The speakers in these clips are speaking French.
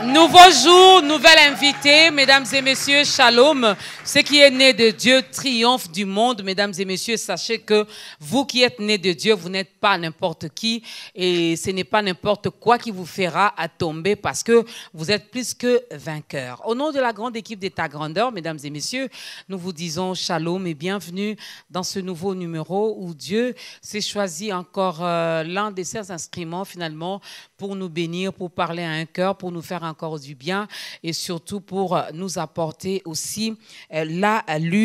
Nouveau jour, nouvelle invitée, mesdames et messieurs, shalom. Ce qui est né de Dieu triomphe du monde, mesdames et messieurs. Sachez que vous qui êtes nés de Dieu, vous n'êtes pas n'importe qui et ce n'est pas n'importe quoi qui vous fera à tomber parce que vous êtes plus que vainqueurs. Au nom de la grande équipe d'État Grandeur, mesdames et messieurs, nous vous disons shalom et bienvenue dans ce nouveau numéro où Dieu s'est choisi encore l'un de ses instruments finalement pour nous bénir, pour parler à un cœur, pour nous faire encore du bien et surtout pour nous apporter aussi la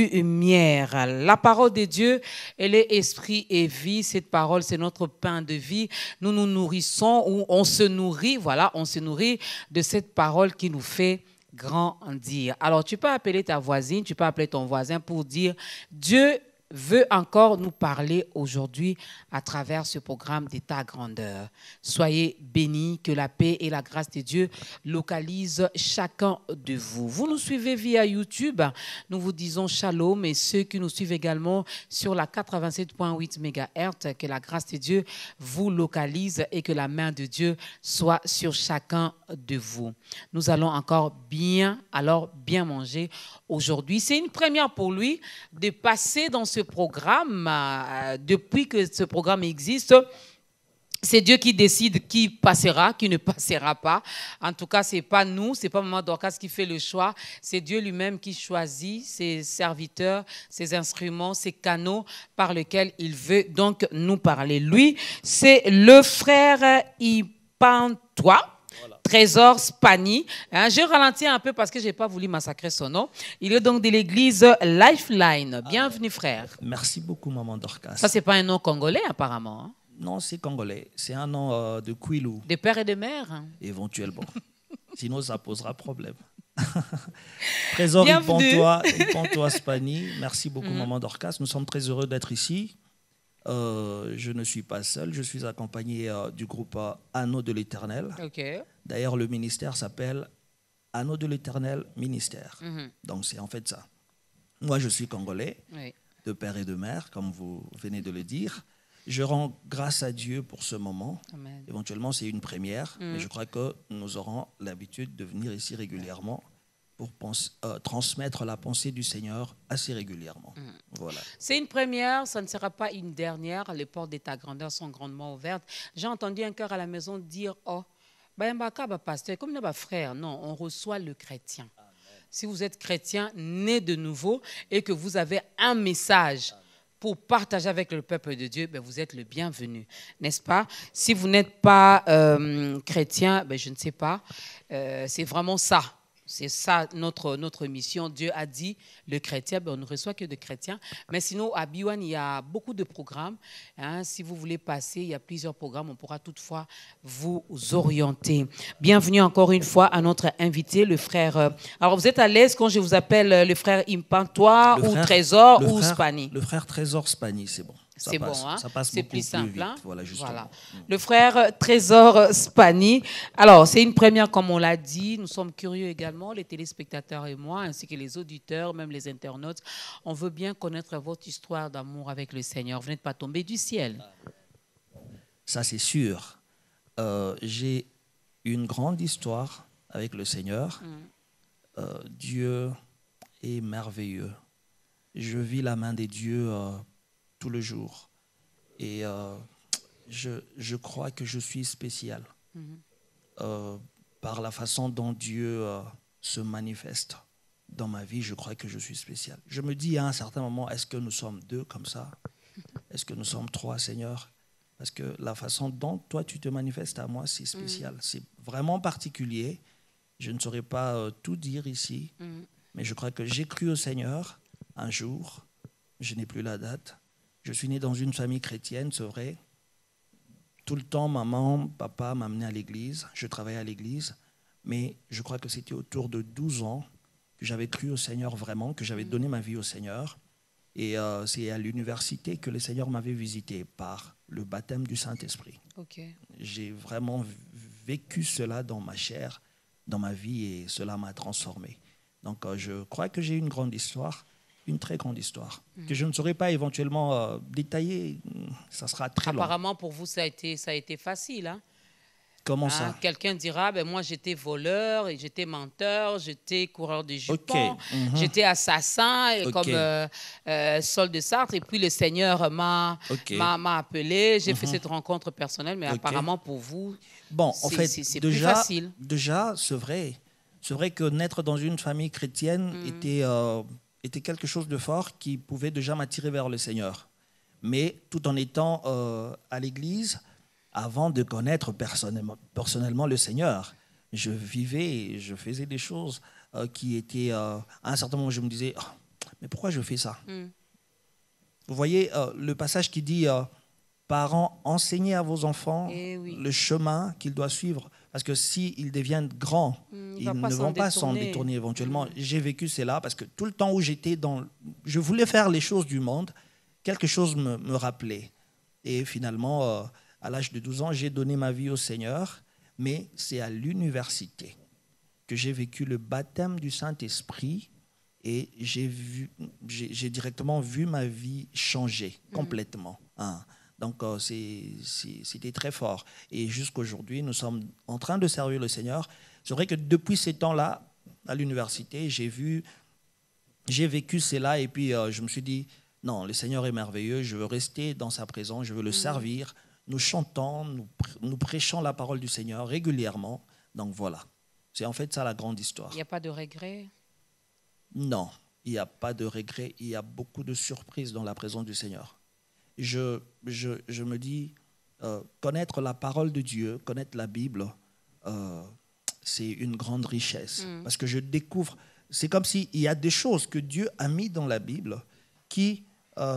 lumière. La parole de Dieu, elle est esprit et vie. Cette parole, c'est notre pain de vie. Nous nous nourrissons ou on se nourrit, voilà, on se nourrit de cette parole qui nous fait grandir. Alors, tu peux appeler ta voisine, tu peux appeler ton voisin pour dire Dieu veut encore nous parler aujourd'hui à travers ce programme d'État Grandeur. Soyez bénis, que la paix et la grâce de Dieu localisent chacun de vous. Vous nous suivez via YouTube, nous vous disons shalom et ceux qui nous suivent également sur la 87.8 MHz, que la grâce de Dieu vous localise et que la main de Dieu soit sur chacun de vous. Nous allons encore bien manger aujourd'hui. C'est une première pour lui de passer dans ce programme. Depuis que ce programme existe, c'est Dieu qui décide qui passera, qui ne passera pas. En tout cas, ce n'est pas nous, ce n'est pas Maman Dorcas qui fait le choix. C'est Dieu lui-même qui choisit ses serviteurs, ses instruments, ses canaux par lesquels il veut donc nous parler. Lui, c'est le frère Ipantois. Voilà. Trésor Spani. Je ralentis un peu parce que je n'ai pas voulu massacrer son nom. Il est donc de l'église Lifeline. Bienvenue, frère. Merci beaucoup, Maman Dorcas. Ça, ce n'est pas un nom congolais, apparemment. Hein? Non, c'est congolais. C'est un nom de Kwilu. De père et de mère. Hein? Éventuellement. Sinon, ça posera problème. Trésor Ipantois Spani. Merci beaucoup, Maman Dorcas. Nous sommes très heureux d'être ici. Je ne suis pas seul, je suis accompagné du groupe Anneau de l'Éternel. Okay. D'ailleurs, le ministère s'appelle Anneau de l'Éternel Ministère. Donc, c'est en fait ça. Moi, je suis congolais, de père et de mère, comme vous venez de le dire. Je rends grâce à Dieu pour ce moment. Amen. Éventuellement, c'est une première, mais je crois que nous aurons l'habitude de venir ici régulièrement pour transmettre la pensée du Seigneur assez régulièrement. Voilà. C'est une première, ça ne sera pas une dernière. Les portes d'État Grandeur sont grandement ouvertes. J'ai entendu un cœur à la maison dire « Oh, pasteur, comme nos frères, non, on reçoit le chrétien. Amen. Si vous êtes chrétien, né de nouveau, et que vous avez un message Amen. Pour partager avec le peuple de Dieu, vous êtes le bienvenu, n'est-ce pas? Si vous n'êtes pas chrétien, je ne sais pas, c'est vraiment ça. C'est ça notre mission. Dieu a dit, le chrétien, on ne reçoit que de chrétiens. Mais sinon, à Biwan, il y a beaucoup de programmes. Si vous voulez passer, il y a plusieurs programmes. On pourra toutefois vous orienter. Bienvenue encore une fois à notre invité, le frère. Alors, vous êtes à l'aise quand je vous appelle le frère Ipantois ou Trésor ou Spani? Le frère Trésor Spani, c'est bon. C'est bon, hein? C'est plus simple. Hein? Voilà. Le frère Trésor Spani. Alors, c'est une première, comme on l'a dit. Nous sommes curieux également, les téléspectateurs et moi, ainsi que les auditeurs, même les internautes. On veut bien connaître votre histoire d'amour avec le Seigneur. Vous n'êtes pas tombé du ciel. Ça, c'est sûr. J'ai une grande histoire avec le Seigneur. Dieu est merveilleux. Je vis la main des dieux tout le jour. Et je crois que je suis spécial par la façon dont Dieu se manifeste dans ma vie. Je crois que je suis spécial. Je me dis à un certain moment, est-ce que nous sommes deux comme ça? Est-ce que nous sommes trois, Seigneur? Parce que la façon dont toi tu te manifestes à moi, c'est spécial. C'est vraiment particulier. Je ne saurais pas tout dire ici, mais je crois que j'ai cru au Seigneur un jour. Je n'ai plus la date. Je suis né dans une famille chrétienne, c'est vrai. Tout le temps, maman, papa m'amenaient à l'église. Je travaillais à l'église. Mais je crois que c'était autour de 12 ans que j'avais cru au Seigneur vraiment, que j'avais donné ma vie au Seigneur. Et c'est à l'université que le Seigneur m'avait visité par le baptême du Saint-Esprit. Okay. J'ai vraiment vécu cela dans ma chair, dans ma vie, et cela m'a transformé. Donc je crois que j'ai une grande histoire. Une très grande histoire, que je ne saurais pas éventuellement détailler, ça sera très long. Apparemment, pour vous, ça a été facile. Hein? Comment ça? Quelqu'un dira, ben moi j'étais voleur, et j'étais menteur, j'étais coureur de jupons, j'étais assassin, comme Saul de Sartre, et puis le Seigneur m'a appelé, j'ai fait cette rencontre personnelle, mais apparemment pour vous, c'est plus facile. Déjà, c'est vrai que naître dans une famille chrétienne était quelque chose de fort qui pouvait déjà m'attirer vers le Seigneur. Mais tout en étant à l'église, avant de connaître personnellement le Seigneur, je vivais, je faisais des choses qui étaient... à un certain moment, je me disais, oh, mais pourquoi je fais ça? Vous voyez le passage qui dit, parents, enseignez à vos enfants le chemin qu'ils doivent suivre. Parce que s'ils deviennent grands, ils ne vont pas s'en détourner éventuellement. J'ai vécu cela parce que tout le temps où j'étais je voulais faire les choses du monde, quelque chose me rappelait. Et finalement... à l'âge de 12 ans, j'ai donné ma vie au Seigneur, mais c'est à l'université que j'ai vécu le baptême du Saint-Esprit et j'ai directement vu ma vie changer complètement. Donc, c'était très fort. Et jusqu'aujourd'hui, nous sommes en train de servir le Seigneur. C'est vrai que depuis ces temps-là, à l'université, j'ai vécu cela et puis je me suis dit, non, le Seigneur est merveilleux, je veux rester dans sa présence, je veux le servir. Nous chantons, nous prêchons la parole du Seigneur régulièrement. Donc voilà, c'est en fait ça la grande histoire. Il n'y a pas de regret? Non, il n'y a pas de regret. Il y a beaucoup de surprises dans la présence du Seigneur. Je me dis, connaître la parole de Dieu, connaître la Bible, c'est une grande richesse. Parce que je découvre, c'est comme s'il y a des choses que Dieu a mis dans la Bible qui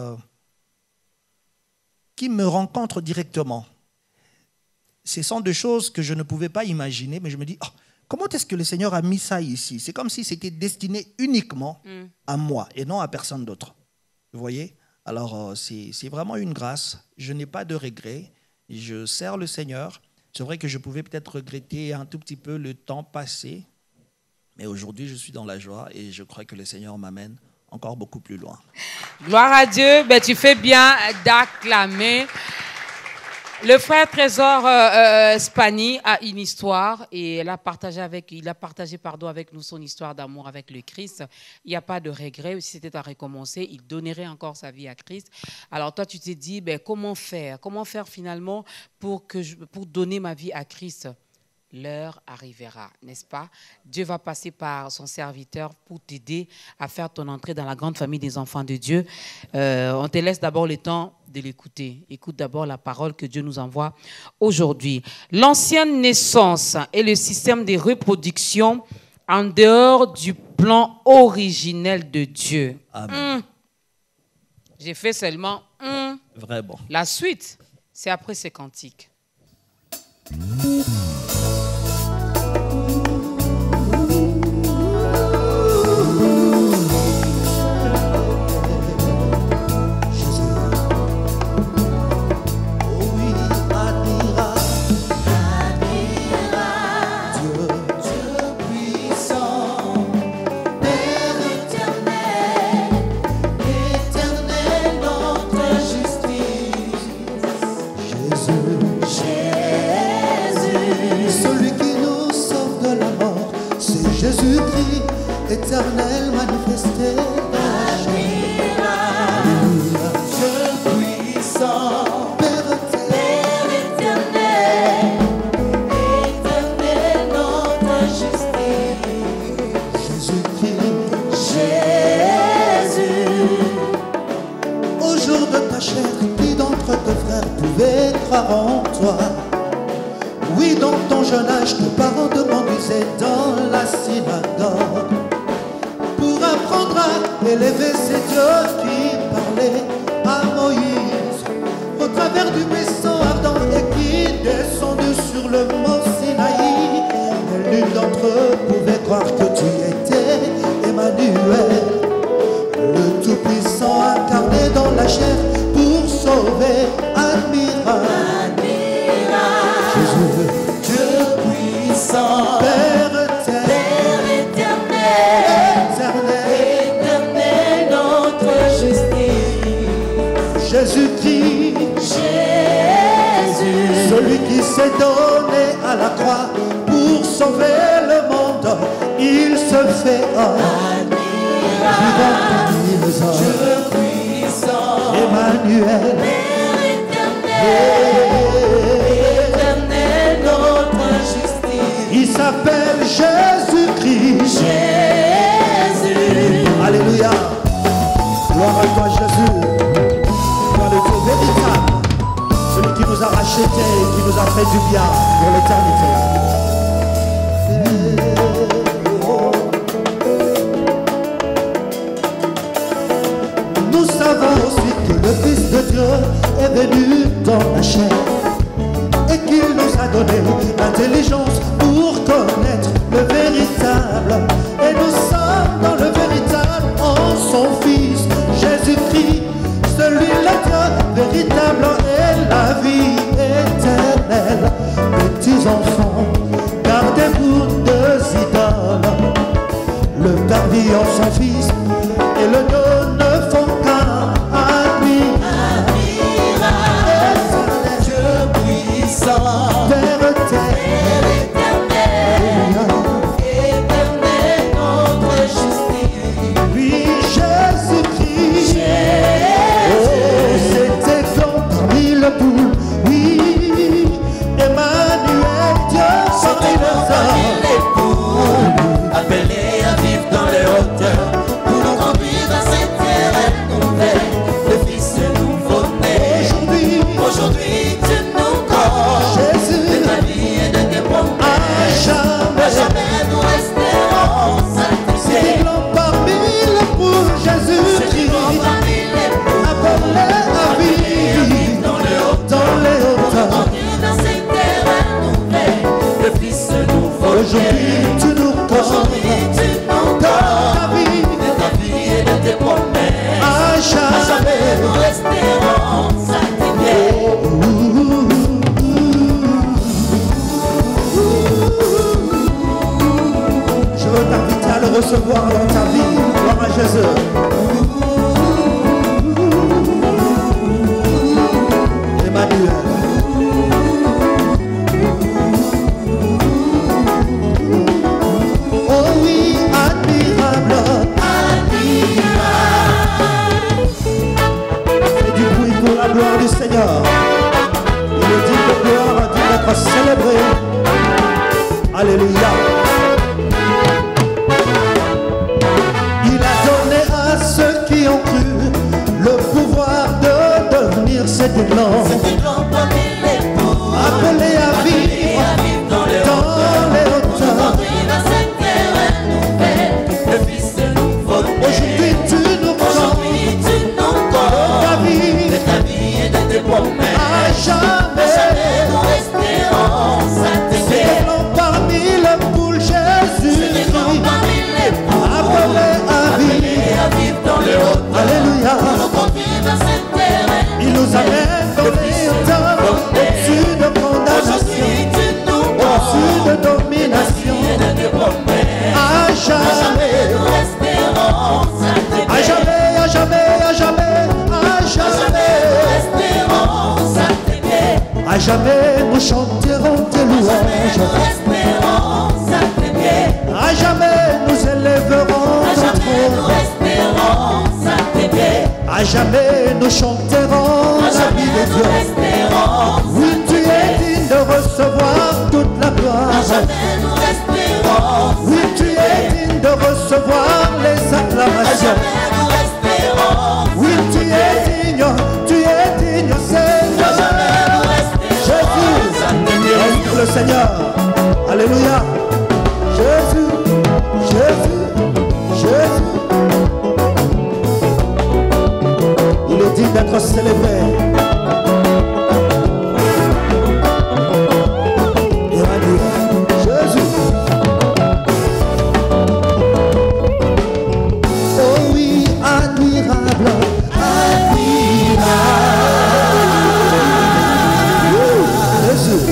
me rencontrent directement. Ce sont des choses que je ne pouvais pas imaginer, mais je me dis, oh, comment est-ce que le Seigneur a mis ça ici? C'est comme si c'était destiné uniquement à moi et non à personne d'autre. Vous voyez? Alors, c'est vraiment une grâce. Je n'ai pas de regrets. Je sers le Seigneur. C'est vrai que je pouvais peut-être regretter un tout petit peu le temps passé, mais aujourd'hui, je suis dans la joie et je crois que le Seigneur m'amène encore beaucoup plus loin. Gloire à Dieu. Ben, tu fais bien d'acclamer. Le frère Trésor Spani a une histoire et il a partagé avec nous son histoire d'amour avec le Christ. Il n'y a pas de regret. Si c'était à recommencer, il donnerait encore sa vie à Christ. Alors toi, tu t'es dit, ben, comment faire finalement pour donner ma vie à Christ? L'heure arrivera, n'est-ce pas? Dieu va passer par son serviteur pour t'aider à faire ton entrée dans la grande famille des enfants de Dieu. On te laisse d'abord le temps de l'écouter. Écoute d'abord la parole que Dieu nous envoie aujourd'hui. L'ancienne naissance est le système de reproduction en dehors du plan originel de Dieu. Amen. J'ai fait seulement Vraiment. La suite, c'est après ces cantiques. Jésus-Christ, éternel manifesté dans la chair. Dieu puissant, Père éternel, éternel dans ta justice. Jésus-Christ, Jésus. Au jour de ta chair, qui d'entre tes frères pouvait croire en toi? Oui, dans ton jeune âge, tes parents te conduisaient dans la synagogue pour apprendre à élever ces dieux qui parlaient à Moïse au travers du buisson ardent et qui descendu sur le mont Sinaï. Mais l'une d'entre eux pouvait croire que tu étais Emmanuel, le Tout-Puissant incarné dans la chair pour sauver admirable. Dieu puissant, Père éternel, éternel dans ta justice. Jésus-Christ, Jésus, celui qui s'est donné à la croix pour sauver le monde, il se fait homme. Vivant parmi les hommes, Emmanuel, Éternel, notre justice. il s'appelle Jésus-Christ. Jésus. Alléluia. Gloire à toi Jésus. Toi le Dieu véritable, celui qui nous a rachetés, qui nous a fait du bien pour l'éternité. Nous savons aussi que le Fils de Dieu est venu dans la chair et qu'il nous a donné l'intelligence pour connaître le véritable. Et nous sommes dans le véritable en son Fils Jésus-Christ, celui-là Dieu véritable et la vie éternelle. Petits enfants, gardez-vous de idoles. Le Père vit en son Fils et le Dieu ne font qu'un admirable. Dieu puissant, Père éternel, notre justice. Lui Jésus-Christ, oh, c'était blanc parmi le pouls. Oui, Emmanuel, Dieu parmi les hommes. Appelé à vivre dans les hauteurs, pour nous conduire dans cette terre nouvelle, le Fils nouveau-né. Aujourd'hui, tu nous calls, Jésus, de ta vie et de tes à promesses. À jamais, jamais nous resterons c'est satisfaits. blanc parmi le pouls. Jésus-Christ, Parmi les pauvres, appelé à vivre dans les hauteurs, dans les hauteurs. conduire dans cette terre nouvelle, le Fils nouveau-né. Aujourd'hui, tu nous Aujourd'hui, calls tu nous dans calls, ta vie, de ta vie et de tes promesses. à À jamais jamais. nous resterons satisfaits. Je veux t'inviter à le recevoir dans ta vie. Gloire à Jésus. Emmanuel. Oh oui, admirable. Fais du bruit pour la gloire du Seigneur. Il est digne de gloire, digne d'être célébré. Alléluia. Il a donné à ceux qui ont cru le pouvoir de devenir cet élan, C'est grand parmi les pauvres, appelé à vivre dans les dans les hauteurs. conduire dans cette terre nouvelle, le Fils nouveau-né. Aujourd'hui tu nous prends Aujourd'hui, tu nous dans calls, ta vie, de ta vie et de tes promesses. à jamais. Jamais nous resterons satisfaits. C'est blanc parmi le poule Jésus, C'est grand parmi les pauvres, appelé à vivre. et à vivre dans les hauteurs. Alléluia. Nous conduire dans cette terre Il nous amène dans les hauteurs, au-dessus de condamnation, Aujourd'hui, tu nous au-dessus de calls, domination. et de tes promesses. À À jamais, jamais nous resterons satisfaits. à jamais, à jamais, à jamais, à À jamais jamais. nous resterons satisfaits. À jamais nous chanterons tes Jamais nous louanges. resterons satisfaits. À jamais nous élèverons À ton jamais nous trône. resterons satisfaits. À jamais nous chanterons À la jamais vie de nous Dieu. resterons Oui, tu es satisfaits. digne de recevoir toute la À gloire. jamais nous resterons Oui, tu es digne de recevoir les À acclamations. jamais nous resterons Oui, tu es digne, À Seigneur. jamais nous resterons Jésus, reste le Seigneur. Alléluia. Jésus, Jésus, Jésus. Il est digne d'être célébré. Emmanuel, Jésus. Oh oui, admirable, Jésus.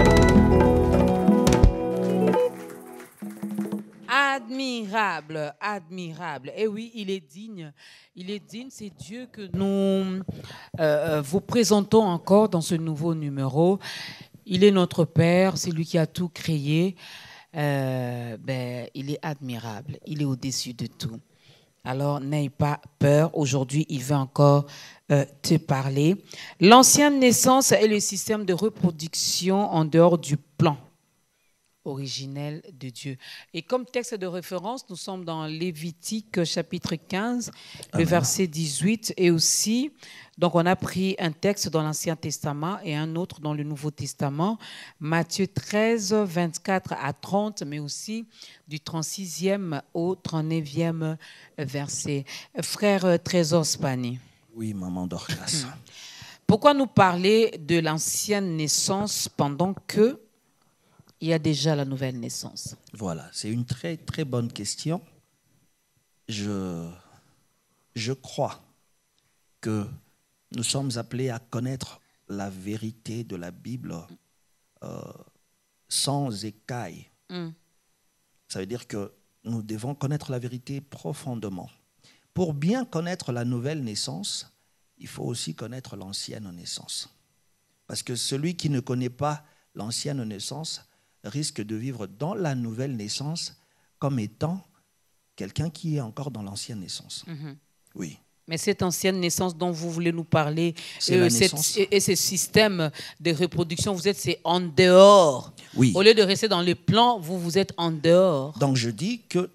Admirable, admirable. Et oui, il est digne. Il est digne, c'est Dieu que nous vous présentons encore dans ce nouveau numéro. Il est notre Père, c'est lui qui a tout créé. Il est admirable, il est au-dessus de tout. Alors, n'aie pas peur. Aujourd'hui, il veut encore te parler. L'ancienne naissance est le système de reproduction en dehors du plan originel de Dieu. Et comme texte de référence, nous sommes dans Lévitique chapitre 15, le verset 18, et aussi, donc on a pris un texte dans l'Ancien Testament et un autre dans le Nouveau Testament, Matthieu 13, 24 à 30, mais aussi du 36e au 39e verset. Frère Trésor Spani. Oui, maman Dorcas. Pourquoi nous parler de l'ancienne naissance pendant que il y a déjà la nouvelle naissance? Voilà, c'est une très très bonne question. Je crois que nous sommes appelés à connaître la vérité de la Bible sans écaille. Ça veut dire que nous devons connaître la vérité profondément. Pour bien connaître la nouvelle naissance, il faut aussi connaître l'ancienne naissance. Parce que celui qui ne connaît pas l'ancienne naissance risque de vivre dans la nouvelle naissance comme étant quelqu'un qui est encore dans l'ancienne naissance. Oui. Mais cette ancienne naissance dont vous voulez nous parler, et ce système de reproduction, c'est en dehors. Oui. Au lieu de rester dans le plan, vous êtes en dehors. Donc je dis que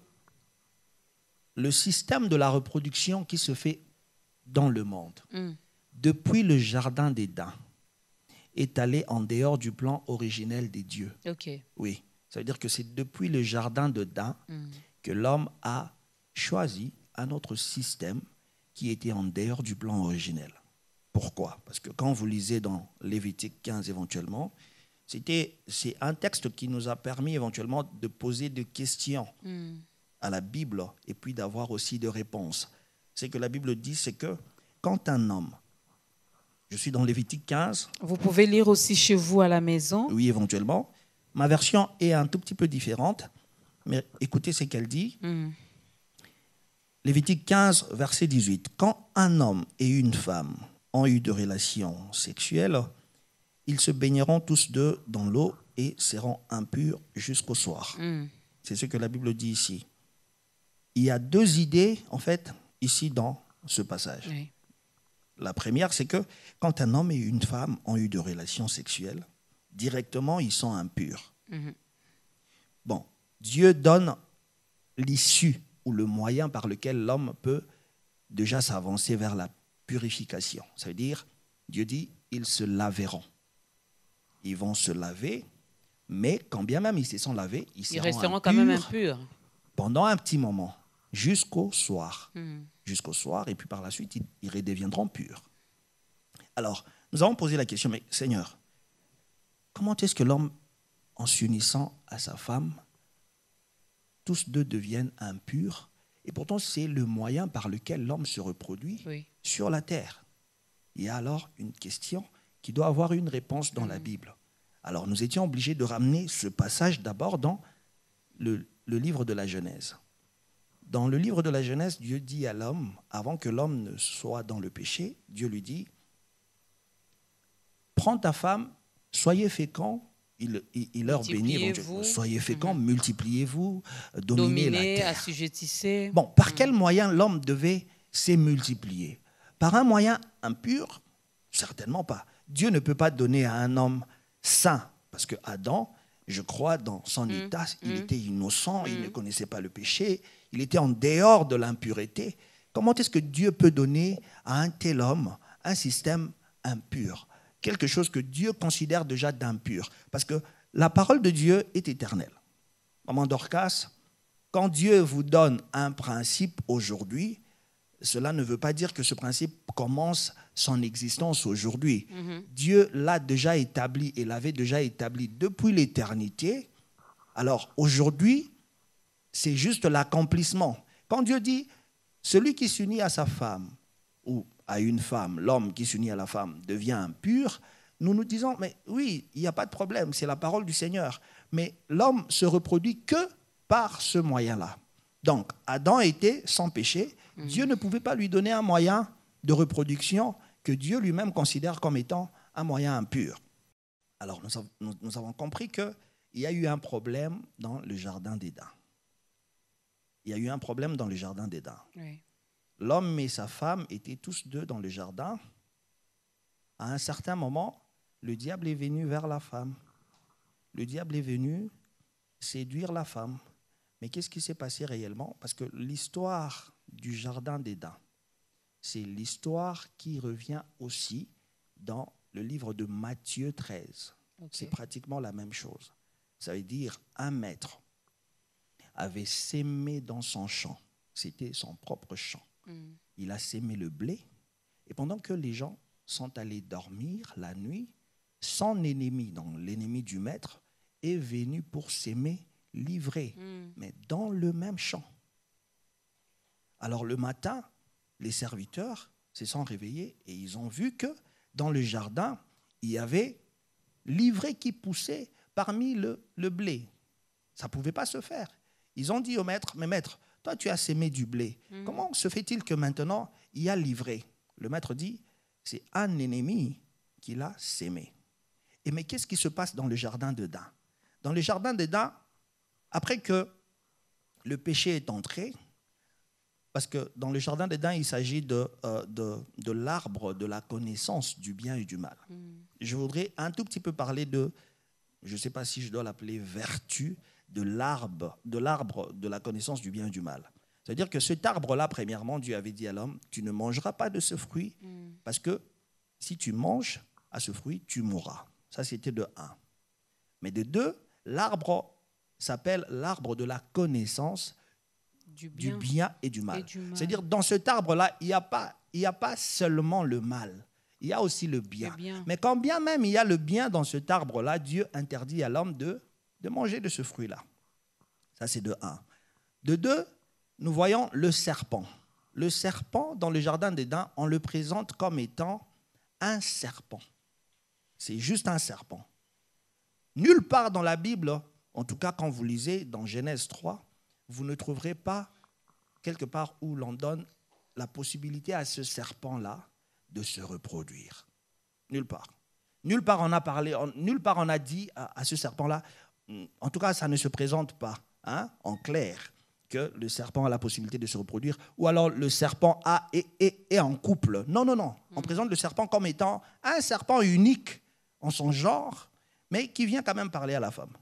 le système de la reproduction qui se fait dans le monde, depuis le jardin d'Éden, est allé en dehors du plan originel des dieux. Okay. Oui, ça veut dire que c'est depuis le jardin d'Éden que l'homme a choisi un autre système qui était en dehors du plan originel. Pourquoi? Parce que quand vous lisez dans Lévitique 15 éventuellement, c'est un texte qui nous a permis éventuellement de poser des questions à la Bible et puis d'avoir aussi des réponses. C'est que la Bible dit, c'est que quand un homme, je suis dans Lévitique 15. Vous pouvez lire aussi chez vous à la maison. Oui, éventuellement. Ma version est un tout petit peu différente, mais écoutez ce qu'elle dit. Lévitique 15, verset 18. Quand un homme et une femme ont eu de relations sexuelles, ils se baigneront tous deux dans l'eau et seront impurs jusqu'au soir. C'est ce que la Bible dit ici. Il y a deux idées, en fait, ici dans ce passage. Oui. La première, c'est que quand un homme et une femme ont eu de relations sexuelles, directement, ils sont impurs. Bon, Dieu donne l'issue ou le moyen par lequel l'homme peut déjà s'avancer vers la purification. Ça veut dire, Dieu dit, ils se laveront. Ils vont se laver, mais quand bien même ils se sont lavés, ils resteront quand même impurs pendant un petit moment, jusqu'au soir. Jusqu'au soir, et puis par la suite, ils redeviendront purs. Alors, nous avons posé la question, mais Seigneur, comment est-ce que l'homme, en s'unissant à sa femme, tous deux deviennent impurs? Et pourtant, c'est le moyen par lequel l'homme se reproduit sur la terre. Il y a alors une question qui doit avoir une réponse dans la Bible. Alors, nous étions obligés de ramener ce passage d'abord dans le livre de la Genèse. Dans le livre de la Genèse, Dieu dit à l'homme, avant que l'homme ne soit dans le péché, Dieu lui dit, prends ta femme, soyez féconds, il leur bénit, soyez féconds, multipliez-vous, dominez la terre. Assujettissez. Bon, par quel moyen l'homme devait se multiplier? Par un moyen impur? Certainement pas. Dieu ne peut pas donner à un homme saint, parce que Adam, je crois, dans son état, il était innocent, il ne connaissait pas le péché, il était en dehors de l'impureté. Comment est-ce que Dieu peut donner à un tel homme un système impur? Quelque chose que Dieu considère déjà d'impur. Parce que la parole de Dieu est éternelle. Maman Dorcas, quand Dieu vous donne un principe aujourd'hui, cela ne veut pas dire que ce principe commence son existence aujourd'hui. Dieu l'a déjà établi et l'avait déjà établi depuis l'éternité. Alors aujourd'hui, c'est juste l'accomplissement. Quand Dieu dit, celui qui s'unit à sa femme ou à une femme, l'homme qui s'unit à la femme devient impur, nous nous disons, mais oui, il n'y a pas de problème, c'est la parole du Seigneur. Mais l'homme se reproduit que par ce moyen-là. Donc, Adam était sans péché. Dieu ne pouvait pas lui donner un moyen de reproduction que Dieu lui-même considère comme étant un moyen impur. Alors, nous avons compris qu'il y a eu un problème dans le jardin d'Éden. Il y a eu un problème dans le jardin d'Éden. Oui. L'homme et sa femme étaient tous deux dans le jardin. À un certain moment, le diable est venu vers la femme. Le diable est venu séduire la femme. Mais qu'est-ce qui s'est passé réellement? Parce que l'histoire du jardin d'Éden, c'est l'histoire qui revient aussi dans le livre de Matthieu 13. Okay. C'est pratiquement la même chose. Ça veut dire un maître avait sémé dans son champ. C'était son propre champ. Il a sémé le blé. Et pendant que les gens sont allés dormir la nuit, son ennemi, donc l'ennemi du maître, est venu pour s'aimer livré, mais dans le même champ. Alors le matin, les serviteurs se sont réveillés et ils ont vu que dans le jardin, il y avait l'ivraie qui poussait parmi le blé. Ça ne pouvait pas se faire. Ils ont dit au maître, mais maître, toi tu as sémé du blé. Comment se fait-il que maintenant il y a l'ivraie? Le maître dit, c'est un ennemi qui l'a sémé. Et mais qu'est-ce qui se passe dans le jardin d'Éden? Dans le jardin d'Éden, après que le péché est entré, parce que dans le jardin d'Éden, il s'agit de l'arbre de la connaissance du bien et du mal. Je voudrais un tout petit peu parler de, je ne sais pas si je dois l'appeler vertu, de l'arbre de la connaissance du bien et du mal. C'est-à-dire que cet arbre-là, premièrement, Dieu avait dit à l'homme, tu ne mangeras pas de ce fruit, parce que si tu manges à ce fruit, tu mourras. Ça, c'était de 1. Mais de 2, l'arbre s'appelle l'arbre de la connaissance du bien et du mal. C'est-à-dire, dans cet arbre-là, il n'y a pas seulement le mal, il y a aussi le bien. Mais quand bien même il y a le bien dans cet arbre-là, Dieu interdit à l'homme de manger de ce fruit-là. Ça, c'est de 1. De 2, nous voyons le serpent. Le serpent, dans le jardin d'Éden, on le présente comme étant un serpent. C'est juste un serpent. Nulle part dans la Bible, en tout cas quand vous lisez dans Genèse 3, vous ne trouverez pas quelque part où l'on donne la possibilité à ce serpent-là de se reproduire. Nulle part. Nulle part on a parlé, nulle part on a dit à ce serpent-là, en tout cas ça ne se présente pas en clair, que le serpent a la possibilité de se reproduire, ou alors le serpent est en couple. Non, non, non. On présente le serpent comme étant un serpent unique en son genre, mais qui vient quand même parler à la femme.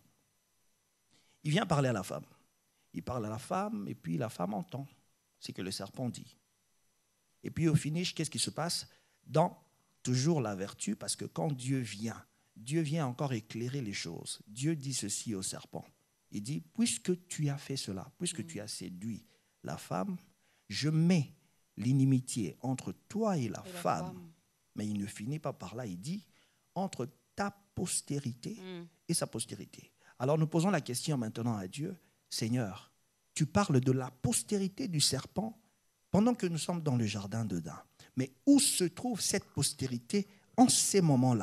Il vient parler à la femme. Il parle à la femme, et puis la femme entend ce que le serpent dit. Et puis au finish, qu'est-ce qui se passe? Dans toujours la vertu, parce que quand Dieu vient encore éclairer les choses. Dieu dit ceci au serpent. Il dit, puisque tu as fait cela, puisque tu as séduit la femme, je mets l'inimitié entre toi et la femme. Mais il ne finit pas par là, il dit, entre ta postérité et sa postérité. Alors nous posons la question maintenant à Dieu, Seigneur, tu parles de la postérité du serpent pendant que nous sommes dans le jardin d'Éden. Mais où se trouve cette postérité en ces moments-là?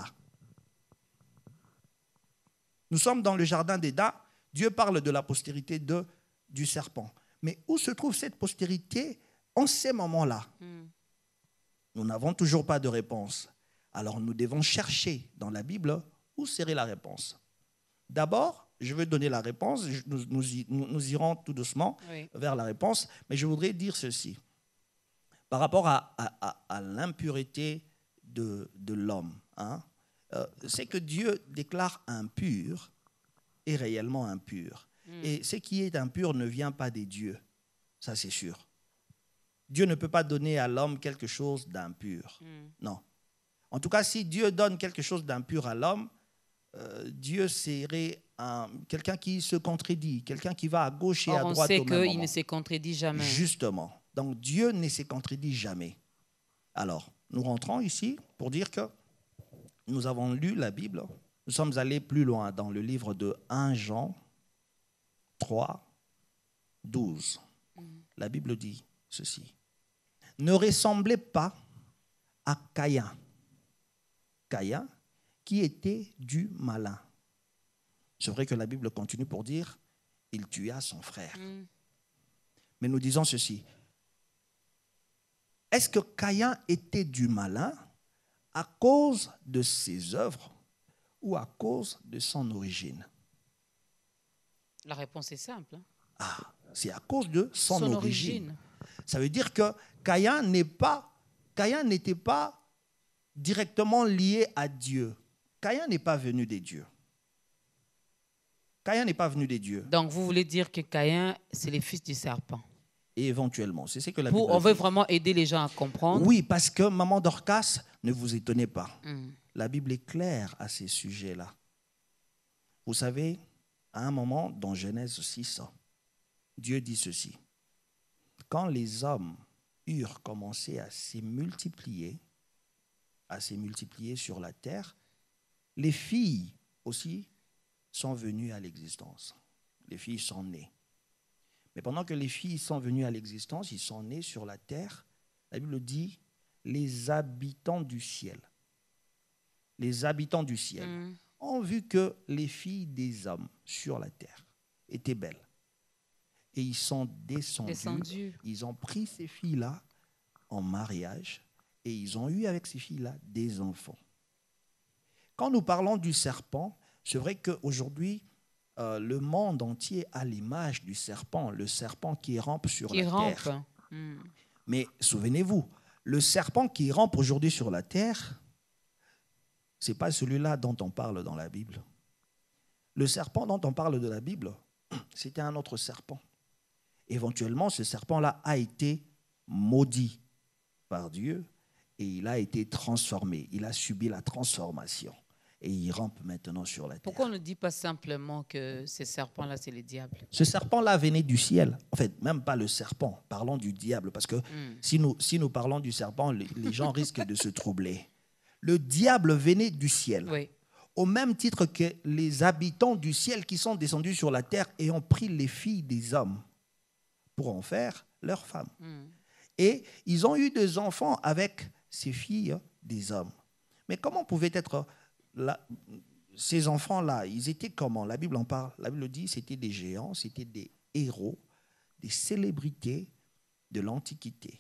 Nous sommes dans le jardin d'Éden, Dieu parle de la postérité du serpent. Mais où se trouve cette postérité en ces moments-là? Nous n'avons toujours pas de réponse. Alors nous devons chercher dans la Bible où serait la réponse. D'abord, je vais donner la réponse, nous irons tout doucement vers la réponse, mais je voudrais dire ceci. Par rapport à l'impureté de l'homme, c'est que Dieu déclare impur est réellement impur. Et ce qui est impur ne vient pas des dieux, ça c'est sûr. Dieu ne peut pas donner à l'homme quelque chose d'impur, non. En tout cas, si Dieu donne quelque chose d'impur à l'homme, Dieu serait quelqu'un qui se contredit, quelqu'un qui va à gauche et à droite au même moment. On sait qu'il ne se contredit jamais. Justement. Donc Dieu ne se contredit jamais. Alors, nous rentrons ici pour dire que nous avons lu la Bible. Nous sommes allés plus loin dans le livre de 1 Jean 3, 12. La Bible dit ceci. Ne ressemblez pas à Caïn. Caïn, qui était du malin. C'est vrai que la Bible continue pour dire il tua son frère. Mais nous disons ceci. Est-ce que Caïn était du malin à cause de ses œuvres ou à cause de son origine? La réponse est simple. Hein. Ah, c'est à cause de son origine. Ça veut dire que Caïn n'était pas directement lié à Dieu. Caïn n'est pas venu des dieux. Caïn n'est pas venu des dieux. Donc, vous voulez dire que Caïn, c'est le fils du serpent? Et éventuellement, c'est ce que la Bible on veut vraiment aider les gens à comprendre. Oui, parce que maman Dorcas, ne vous étonnez pas. La Bible est claire à ces sujets-là. Vous savez, à un moment, dans Genèse 6, Dieu dit ceci. Quand les hommes eurent commencé à se multiplier sur la terre, les filles aussi sont venues à l'existence. Les filles sont nées. Mais pendant que les filles sont venues à l'existence, ils sont nés sur la terre, la Bible dit les habitants du ciel. Les habitants du ciel ont vu que les filles des hommes sur la terre étaient belles. Et ils sont descendus. Ils ont pris ces filles-là en mariage et ils ont eu avec ces filles-là des enfants. Quand nous parlons du serpent, c'est vrai qu'aujourd'hui, le monde entier a l'image du serpent, le serpent qui rampe sur la terre. Mais souvenez-vous, le serpent qui rampe aujourd'hui sur la terre, ce n'est pas celui-là dont on parle dans la Bible. Le serpent dont on parle de la Bible, c'était un autre serpent. Éventuellement, ce serpent-là a été maudit par Dieu et il a été transformé. Il a subi la transformation et il rampe maintenant sur la terre. Pourquoi on ne dit pas simplement que ce serpent-là, c'est le diable? Ce serpent-là venait du ciel. En fait, même pas le serpent. Parlons du diable parce que si nous parlons du serpent, les gens risquent de se troubler. Le diable venait du ciel. Oui. Au même titre que les habitants du ciel qui sont descendus sur la terre et ont pris les filles des hommes pour en faire leurs femmes. Et ils ont eu des enfants avec ces filles des hommes. Mais comment pouvaient être ces enfants-là? Ils étaient comment? La Bible en parle. La Bible dit que c'était des géants, c'était des héros, des célébrités de l'Antiquité.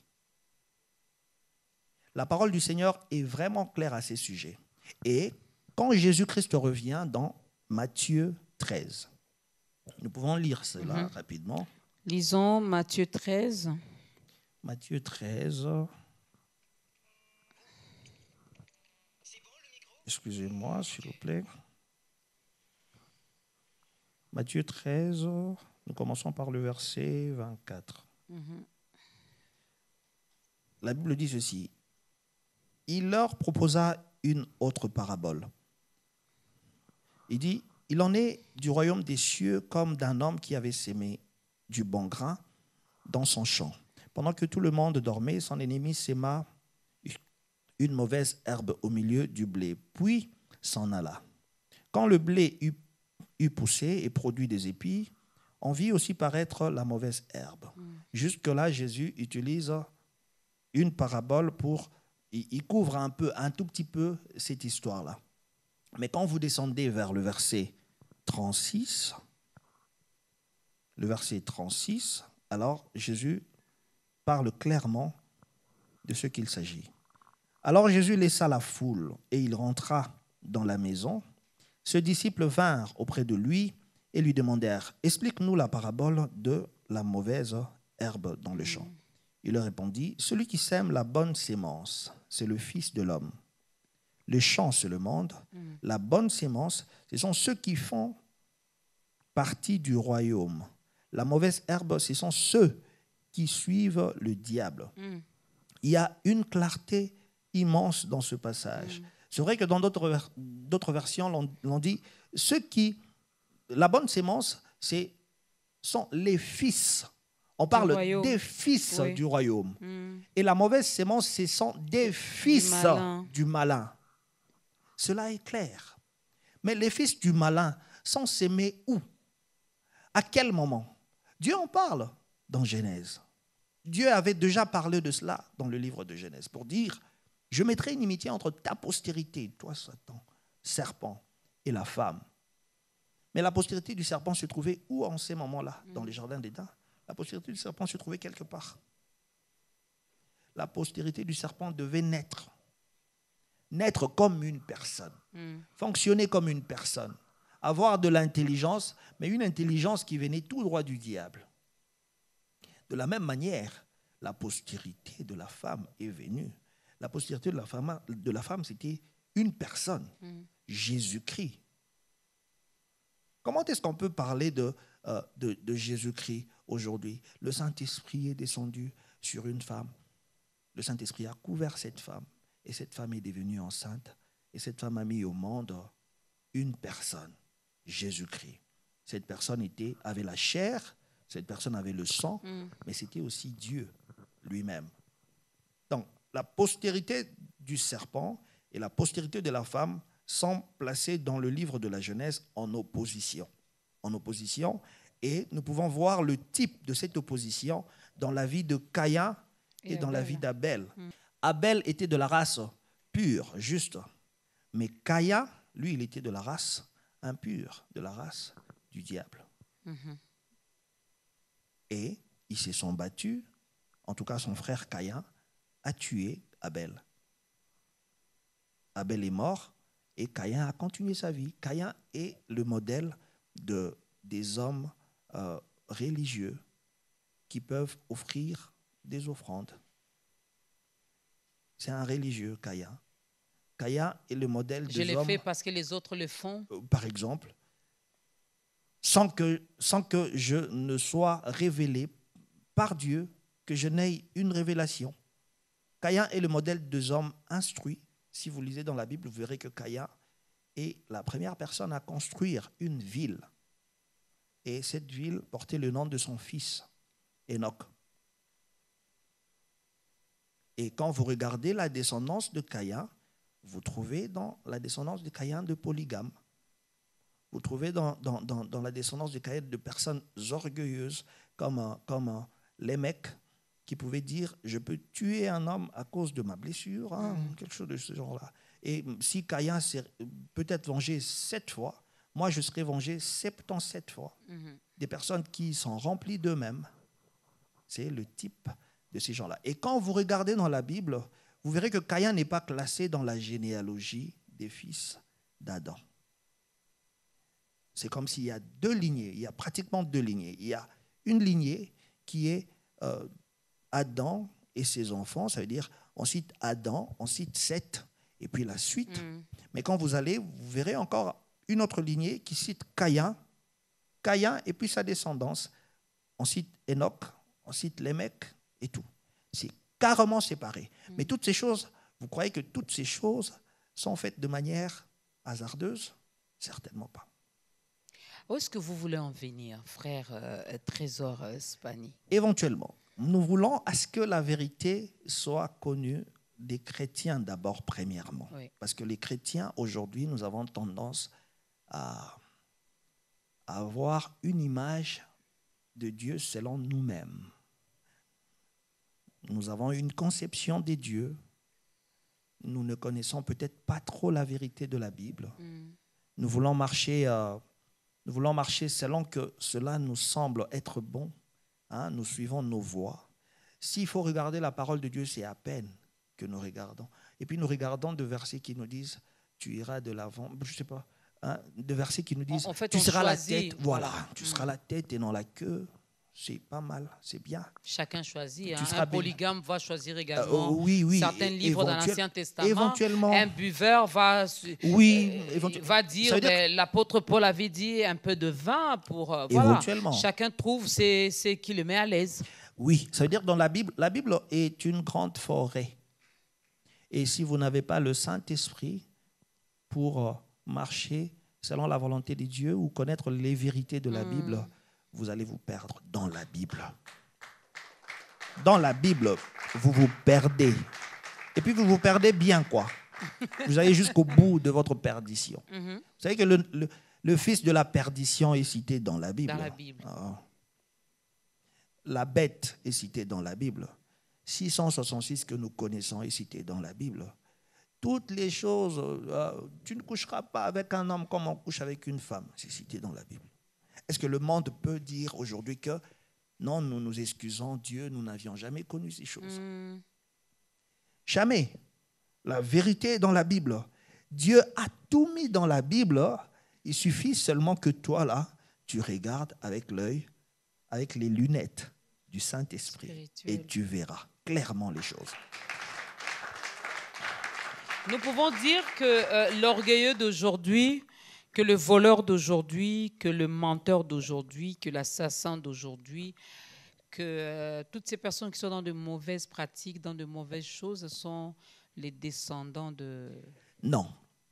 La parole du Seigneur est vraiment claire à ces sujets. Et quand Jésus-Christ revient dans Matthieu 13, nous pouvons lire cela rapidement. Lisons Matthieu 13. Matthieu 13. Excusez-moi, s'il vous plaît. Matthieu 13, nous commençons par le verset 24. La Bible dit ceci. Il leur proposa une autre parabole. Il dit, il en est du royaume des cieux comme d'un homme qui avait sémé du bon grain dans son champ. Pendant que tout le monde dormait, son ennemi sema une mauvaise herbe au milieu du blé, puis s'en alla. Quand le blé eut poussé et produit des épis, on vit aussi paraître la mauvaise herbe. Jusque-là, Jésus utilise une parabole il couvre un tout petit peu cette histoire-là. Mais quand vous descendez vers le verset 36, alors Jésus parle clairement de ce qu'il s'agit. Alors Jésus laissa la foule et il rentra dans la maison. Ses disciples vinrent auprès de lui et lui demandèrent « Explique-nous la parabole de la mauvaise herbe dans le champ. » Il leur répondit « Celui qui sème la bonne sémence, c'est le Fils de l'homme. Le champ, c'est le monde. La bonne sémence, ce sont ceux qui font partie du royaume. La mauvaise herbe, ce sont ceux qui suivent le diable. » Il y a une clarté immense dans ce passage. C'est vrai que dans d'autres versions, l'on dit la bonne sémence, sont les fils. On parle des fils du royaume. Et la mauvaise sémence, ce sont des fils du malin. Cela est clair. Mais les fils du malin sont sémés où? À quel moment? Dieu en parle dans Genèse. Dieu avait déjà parlé de cela dans le livre de Genèse pour dire « Je mettrai une inimitié entre ta postérité, toi Satan, serpent, et la femme. » Mais la postérité du serpent se trouvait où en ces moments-là? Dans le jardin d'Éden? La postérité du serpent se trouvait quelque part. La postérité du serpent devait naître. Naître comme une personne. Fonctionner comme une personne. Avoir de l'intelligence, mais une intelligence qui venait tout droit du diable. De la même manière, la postérité de la femme est venue. La postérité de la femme, c'était une personne, Jésus-Christ. Comment est-ce qu'on peut parler de Jésus-Christ aujourd'hui? Le Saint-Esprit est descendu sur une femme. Le Saint-Esprit a couvert cette femme. Et cette femme est devenue enceinte. Et cette femme a mis au monde une personne, Jésus-Christ. Cette personne avait la chair, cette personne avait le sang, mais c'était aussi Dieu lui-même. Donc, la postérité du serpent et la postérité de la femme sont placées dans le livre de la Genèse en opposition. En opposition, et nous pouvons voir le type de cette opposition dans la vie de Caïn et dans la vie d'Abel. Abel était de la race pure, juste. Mais Caïn, lui, il était de la race impure, de la race du diable. Et ils se sont battus. En tout cas, son frère Caïn a tué Abel. Abel est mort et Caïn a continué sa vie. Caïn est le modèle des hommes religieux qui peuvent offrir des offrandes. C'est un religieux, Caïn. Caïn est le modèle des hommes... Je le fais parce que les autres le font. Par exemple, sans que je ne sois révélé par Dieu, que je n'aie une révélation. Caïn est le modèle des hommes instruits. Si vous lisez dans la Bible, vous verrez que Caïn est la première personne à construire une ville. Et cette ville portait le nom de son fils, Enoch. Et quand vous regardez la descendance de Caïn, vous trouvez dans la descendance de Caïn de polygames. Vous trouvez dans la descendance de Caïn de personnes orgueilleuses comme Lémec, qui pouvait dire « je peux tuer un homme à cause de ma blessure », quelque chose de ce genre-là. Et si Caïn s'est peut-être vengé 7 fois, moi je serais vengé 77 fois. Des personnes qui sont remplies d'eux-mêmes. C'est le type de ces gens-là. Et quand vous regardez dans la Bible, vous verrez que Caïn n'est pas classé dans la généalogie des fils d'Adam. C'est comme s'il y a 2 lignées, il y a pratiquement 2 lignées. Il y a une lignée qui est Adam et ses enfants, ça veut dire on cite Adam, on cite Seth, et puis la suite. Mais quand vous allez, vous verrez encore une autre lignée qui cite Caïn et puis sa descendance. On cite Enoch, on cite Lémec et tout. C'est carrément séparé. Mais toutes ces choses, vous croyez que toutes ces choses sont faites de manière hasardeuse? Certainement pas. Où est-ce que vous voulez en venir, frère Trésor Spani? Éventuellement, nous voulons à ce que la vérité soit connue des chrétiens d'abord, premièrement. Oui. Parce que les chrétiens, aujourd'hui, nous avons tendance à avoir une image de Dieu selon nous-mêmes. Nous avons une conception des dieux. Nous ne connaissons peut-être pas trop la vérité de la Bible. Nous voulons marcher selon que cela nous semble être bon. Nous suivons nos voies. S'il faut regarder la parole de Dieu, c'est à peine que nous regardons. Et puis nous regardons de versets qui nous disent « tu iras de l'avant ». Je ne sais pas. De versets qui nous disent « tu seras la tête ». Voilà, tu seras la tête et non la queue. C'est pas mal, c'est bien. Chacun choisit. Un polygame va choisir également certains livres dans l'Ancien Testament. Éventuellement. Un buveur va dire, l'apôtre Paul avait dit un peu de vin pour... voilà. Chacun trouve ce qui le met à l'aise. Oui, ça veut dire dans la Bible est une grande forêt. Et si vous n'avez pas le Saint-Esprit pour marcher selon la volonté de Dieu ou connaître les vérités de la Bible, vous allez vous perdre dans la Bible. Dans la Bible, vous vous perdez. Et puis vous vous perdez bien, quoi. Vous allez jusqu'au bout de votre perdition. Vous savez que le fils de la perdition est cité dans la Bible. Dans la Bible. La bête est citée dans la Bible. 666 que nous connaissons est cité dans la Bible. Toutes les choses, tu ne coucheras pas avec un homme comme on couche avec une femme, c'est cité dans la Bible. Est-ce que le monde peut dire aujourd'hui que Non, nous nous excusons, Dieu, nous n'avions jamais connu ces choses. Jamais. La vérité est dans la Bible. Dieu a tout mis dans la Bible. Il suffit seulement que toi, là, tu regardes avec l'œil, avec les lunettes du Saint-Esprit et tu verras clairement les choses. Nous pouvons dire que l'orgueilleux d'aujourd'hui, que le voleur d'aujourd'hui, que le menteur d'aujourd'hui, que l'assassin d'aujourd'hui, que toutes ces personnes qui sont dans de mauvaises pratiques, dans de mauvaises choses, sont les descendants de... Non.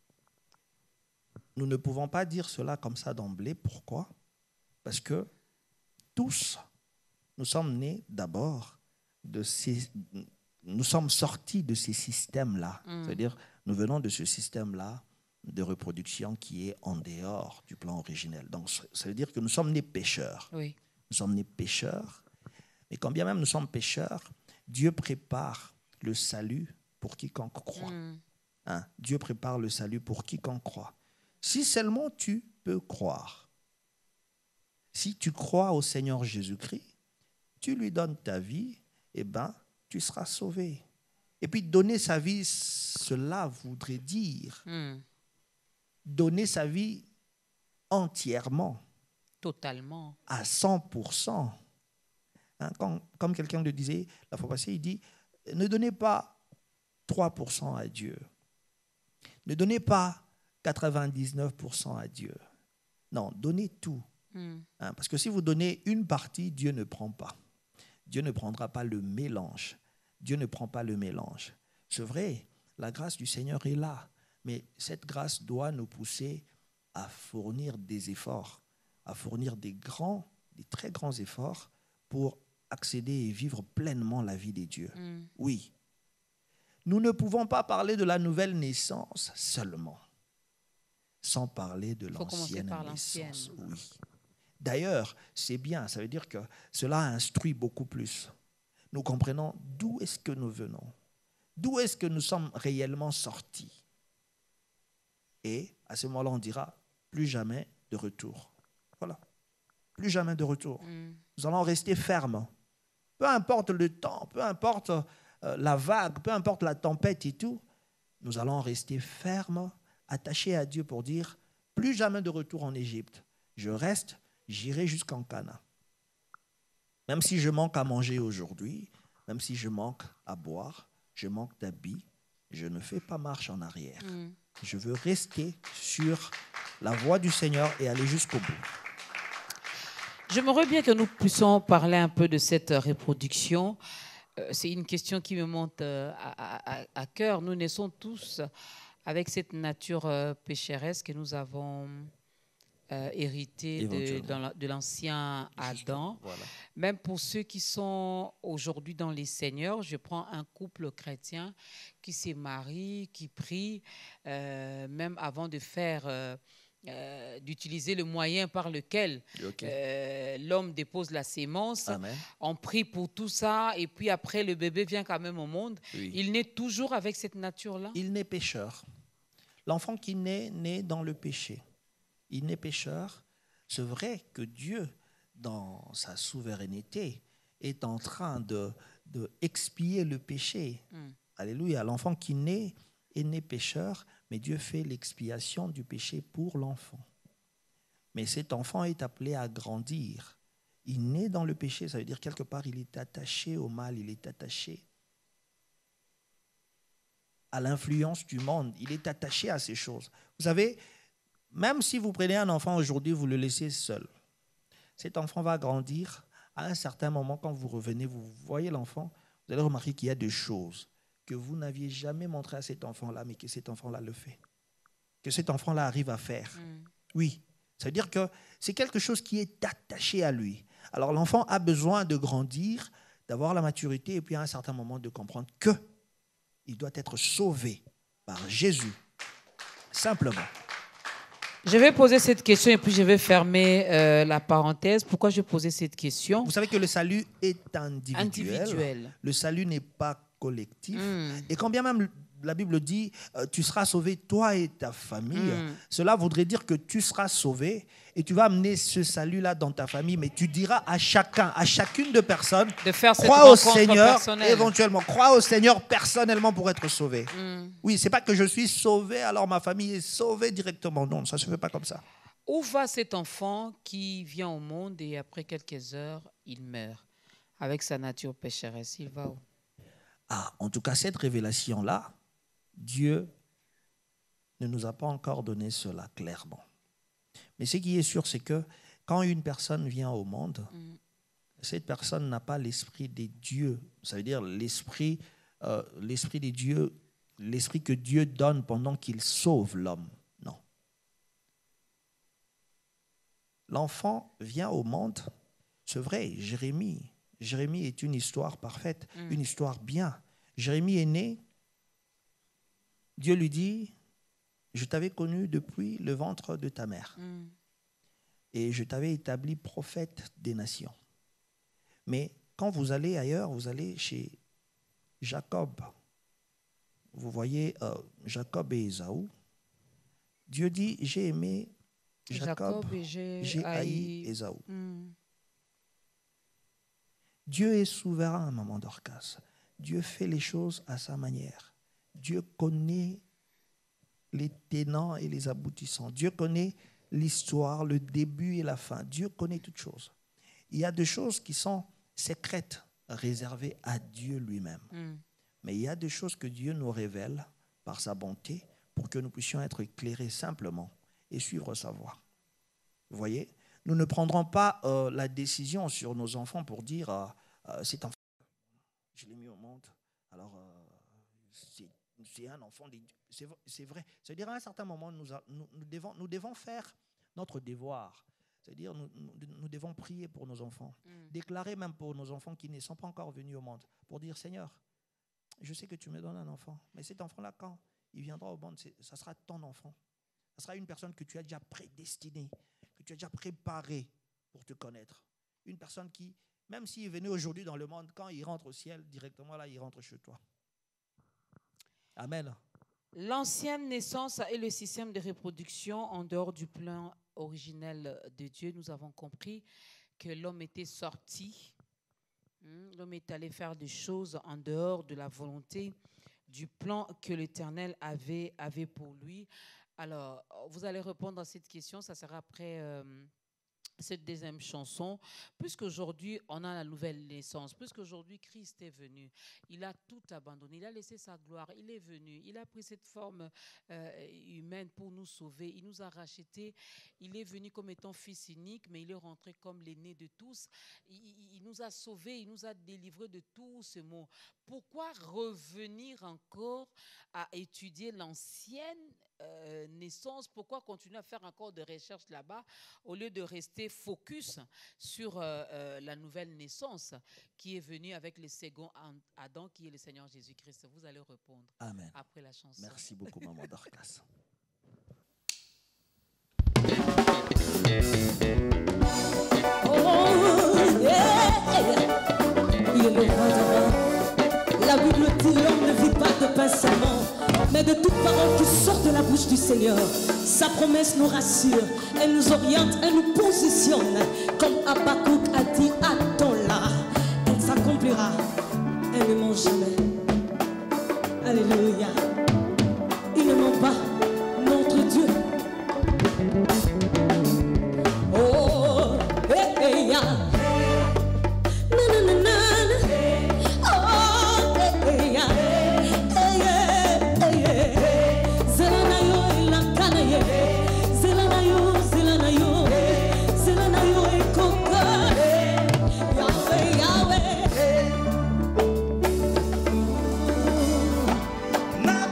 Nous ne pouvons pas dire cela comme ça d'emblée. Pourquoi? Parce que tous, nous sommes nés d'abord de ces... Nous sommes sortis de ces systèmes-là. C'est-à-dire, nous venons de ce système-là de reproduction qui est en dehors du plan originel. Donc, ça veut dire que nous sommes nés pécheurs. Oui. Nous sommes nés pécheurs. Mais quand bien même nous sommes pécheurs, Dieu prépare le salut pour quiconque croit. Hein? Dieu prépare le salut pour quiconque croit. Si seulement tu peux croire. Si tu crois au Seigneur Jésus-Christ, tu lui donnes ta vie, eh bien, tu seras sauvé. Et puis donner sa vie, cela voudrait dire donner sa vie entièrement. Totalement. À 100%. Hein, comme quelqu'un le disait la fois passée, il dit, ne donnez pas 3% à Dieu. Ne donnez pas 99% à Dieu. Non, donnez tout. Hein, parce que si vous donnez une partie, Dieu ne prend pas. Dieu ne prendra pas le mélange. Dieu ne prend pas le mélange. C'est vrai, la grâce du Seigneur est là, mais cette grâce doit nous pousser à fournir des efforts, à fournir des très grands efforts pour accéder et vivre pleinement la vie des dieux. Oui. Nous ne pouvons pas parler de la nouvelle naissance seulement, sans parler de l'ancienne naissance. Oui. D'ailleurs, c'est bien, ça veut dire que cela instruit beaucoup plus. Nous comprenons d'où est-ce que nous venons, d'où est-ce que nous sommes réellement sortis. Et à ce moment-là, on dira, plus jamais de retour. Voilà, plus jamais de retour. Nous allons rester fermes. Peu importe le temps, peu importe la vague, peu importe la tempête et tout, nous allons rester fermes, attachés à Dieu pour dire, plus jamais de retour en Égypte. Je reste, j'irai jusqu'en Canaan. Même si je manque à manger aujourd'hui, même si je manque à boire, je manque d'habits, je ne fais pas marche en arrière. Je veux rester sur la voie du Seigneur et aller jusqu'au bout. J'aimerais bien que nous puissions parler un peu de cette reproduction. C'est une question qui me monte à cœur. Nous naissons tous avec cette nature pécheresse que nous avons hérité de l'ancien Adam. Voilà. Même pour ceux qui sont aujourd'hui dans les seigneurs, je prends un couple chrétien qui se marie, qui prie, même avant de faire... d'utiliser le moyen par lequel l'homme dépose la sémence. Amen. On prie pour tout ça et puis après le bébé vient quand même au monde. Oui. Il naît toujours avec cette nature-là. Il naît pécheur. L'enfant qui naît dans le péché. Il naît pécheur. C'est vrai que Dieu, dans sa souveraineté, est en train de expier le péché. Alléluia. L'enfant qui naît est né pécheur, mais Dieu fait l'expiation du péché pour l'enfant. Mais cet enfant est appelé à grandir. Il naît dans le péché, ça veut dire quelque part il est attaché au mal, il est attaché à l'influence du monde, il est attaché à ces choses. Vous savez, même si vous prenez un enfant aujourd'hui, vous le laissez seul, cet enfant va grandir. À un certain moment, quand vous revenez, vous voyez l'enfant, vous allez remarquer qu'il y a des choses que vous n'aviez jamais montré à cet enfant-là, mais que cet enfant-là le fait. Que cet enfant-là arrive à faire. Oui, ça veut dire que c'est quelque chose qui est attaché à lui. Alors l'enfant a besoin de grandir, d'avoir la maturité, et puis à un certain moment de comprendre qu'il doit être sauvé par Jésus. Simplement. Je vais poser cette question et puis je vais fermer la parenthèse. Pourquoi je posais cette question? Vous savez que le salut est individuel. Le salut n'est pas collectif. Et quand bien même la Bible dit, tu seras sauvé, toi et ta famille. Cela voudrait dire que tu seras sauvé et tu vas amener ce salut-là dans ta famille, mais tu diras à chacun, à chacune de personnes, de faire cette crois au rencontre Seigneur, personnelle. éventuellement, crois au Seigneur personnellement pour être sauvé. Oui, c'est pas que je suis sauvé, alors ma famille est sauvée directement. Non, ça se fait pas comme ça. Où va cet enfant qui vient au monde et après quelques heures, il meurt avec sa nature pécheresse? Il va où? Ah, en tout cas, cette révélation-là, Dieu ne nous a pas encore donné cela clairement. Mais ce qui est sûr, c'est que quand une personne vient au monde, cette personne n'a pas l'esprit des dieux. Ça veut dire l'esprit des dieux, l'esprit que Dieu donne pendant qu'il sauve l'homme. Non. L'enfant vient au monde, c'est vrai, Jérémie est une histoire parfaite, une histoire bien. Jérémie est né, Dieu lui dit, je t'avais connu depuis le ventre de ta mère et je t'avais établi prophète des nations. Mais quand vous allez ailleurs, vous allez chez Jacob. Vous voyez Jacob et Ésaü. Dieu dit, j'ai aimé Jacob et j'ai haï Ésaü. Dieu est souverain, maman Dorcas. Dieu fait les choses à sa manière. Dieu connaît les tenants et les aboutissants. Dieu connaît l'histoire, le début et la fin. Dieu connaît toutes choses. Il y a des choses qui sont secrètes, réservées à Dieu lui-même. Mais il y a des choses que Dieu nous révèle par sa bonté pour que nous puissions être éclairés simplement et suivre sa voie. Vous voyez, nous ne prendrons pas la décision sur nos enfants pour dire cet enfant, je l'ai mis au monde, alors c'est un enfant, c'est vrai. C'est-à-dire à un certain moment, nous devons faire notre devoir. C'est-à-dire nous devons prier pour nos enfants, déclarer même pour nos enfants qui ne sont pas encore venus au monde, pour dire Seigneur, je sais que tu me donnes un enfant, mais cet enfant-là, quand il viendra au monde, ça sera ton enfant. Ça sera une personne que tu as déjà prédestinée, que tu as déjà préparée pour te connaître. Une personne qui, même s'il venait aujourd'hui dans le monde, quand il rentre au ciel, directement là, il rentre chez toi. Amen. L'ancienne naissance et le système de reproduction en dehors du plan originel de Dieu, nous avons compris que l'homme était sorti, l'homme est allé faire des choses en dehors de la volonté du plan que l'Éternel avait pour lui. Alors, vous allez répondre à cette question, ça sera après cette deuxième chanson. Puisqu'aujourd'hui, on a la nouvelle naissance, puisqu'aujourd'hui, Christ est venu, il a tout abandonné, il a laissé sa gloire, il est venu, il a pris cette forme humaine pour nous sauver, il nous a rachetés, il est venu comme étant fils unique, mais il est rentré comme l'aîné de tous, il nous a sauvés, il nous a délivrés de tous ces maux. Pourquoi revenir encore à étudier l'ancienne naissance? Pourquoi continuer à faire encore des recherches là-bas au lieu de rester focus sur la nouvelle naissance qui est venue avec le second Adam qui est le Seigneur Jésus-Christ? Vous allez répondre. Amen. Après la chanson. Merci beaucoup, maman Dorcas. Il est le roi de roi. La Bible dit l'homme ne vit pas de pain seulement, mais de toute parole qui sort de la bouche du Seigneur. Sa promesse nous rassure, elle nous oriente, elle nous positionne. Comme Habakkuk a dit, attends-la, elle s'accomplira, elle ne ment jamais. Alléluia. Il ne ment pas, notre Dieu. Oh, hey, hey, yeah. Na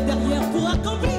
derrière pour accomplir.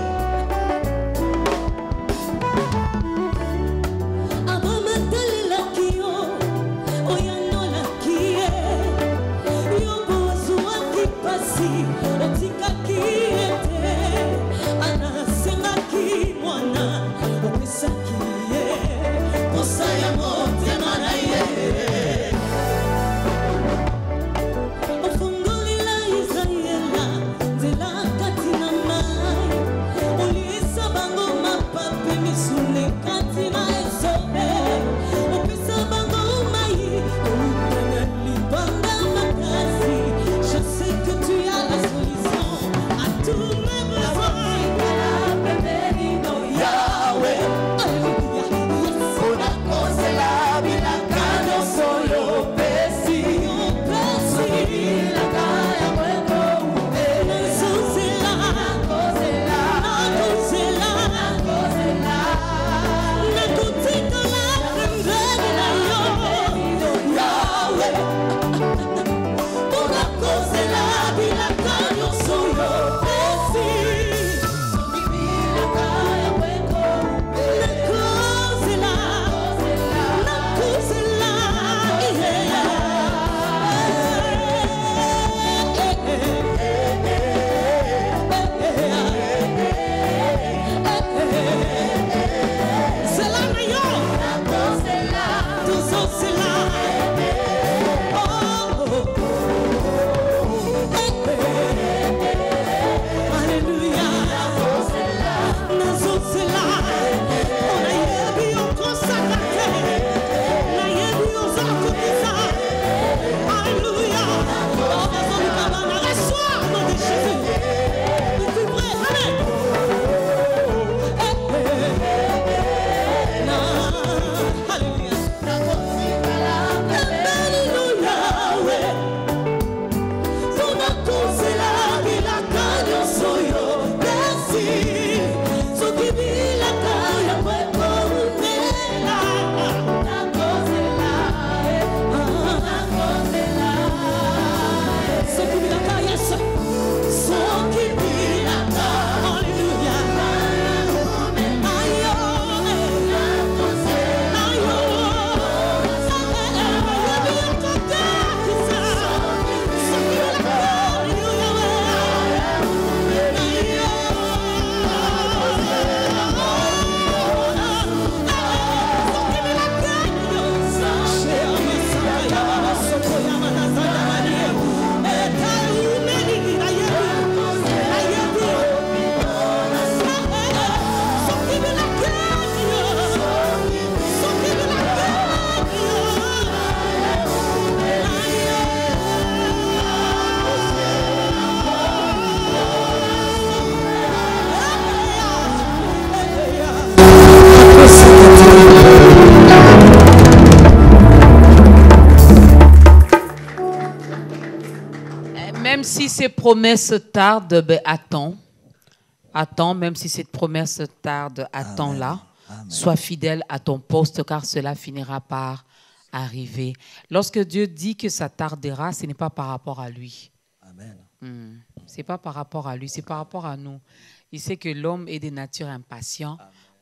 Même si ces promesses tardent, ben attends. Attends, même si cette promesse tarde, attends-la. Sois fidèle à ton poste, car cela finira par arriver. Lorsque Dieu dit que ça tardera, ce n'est pas par rapport à lui. Amen. C'est pas par rapport à lui, c'est par rapport à nous. Il sait que l'homme est de nature impatient.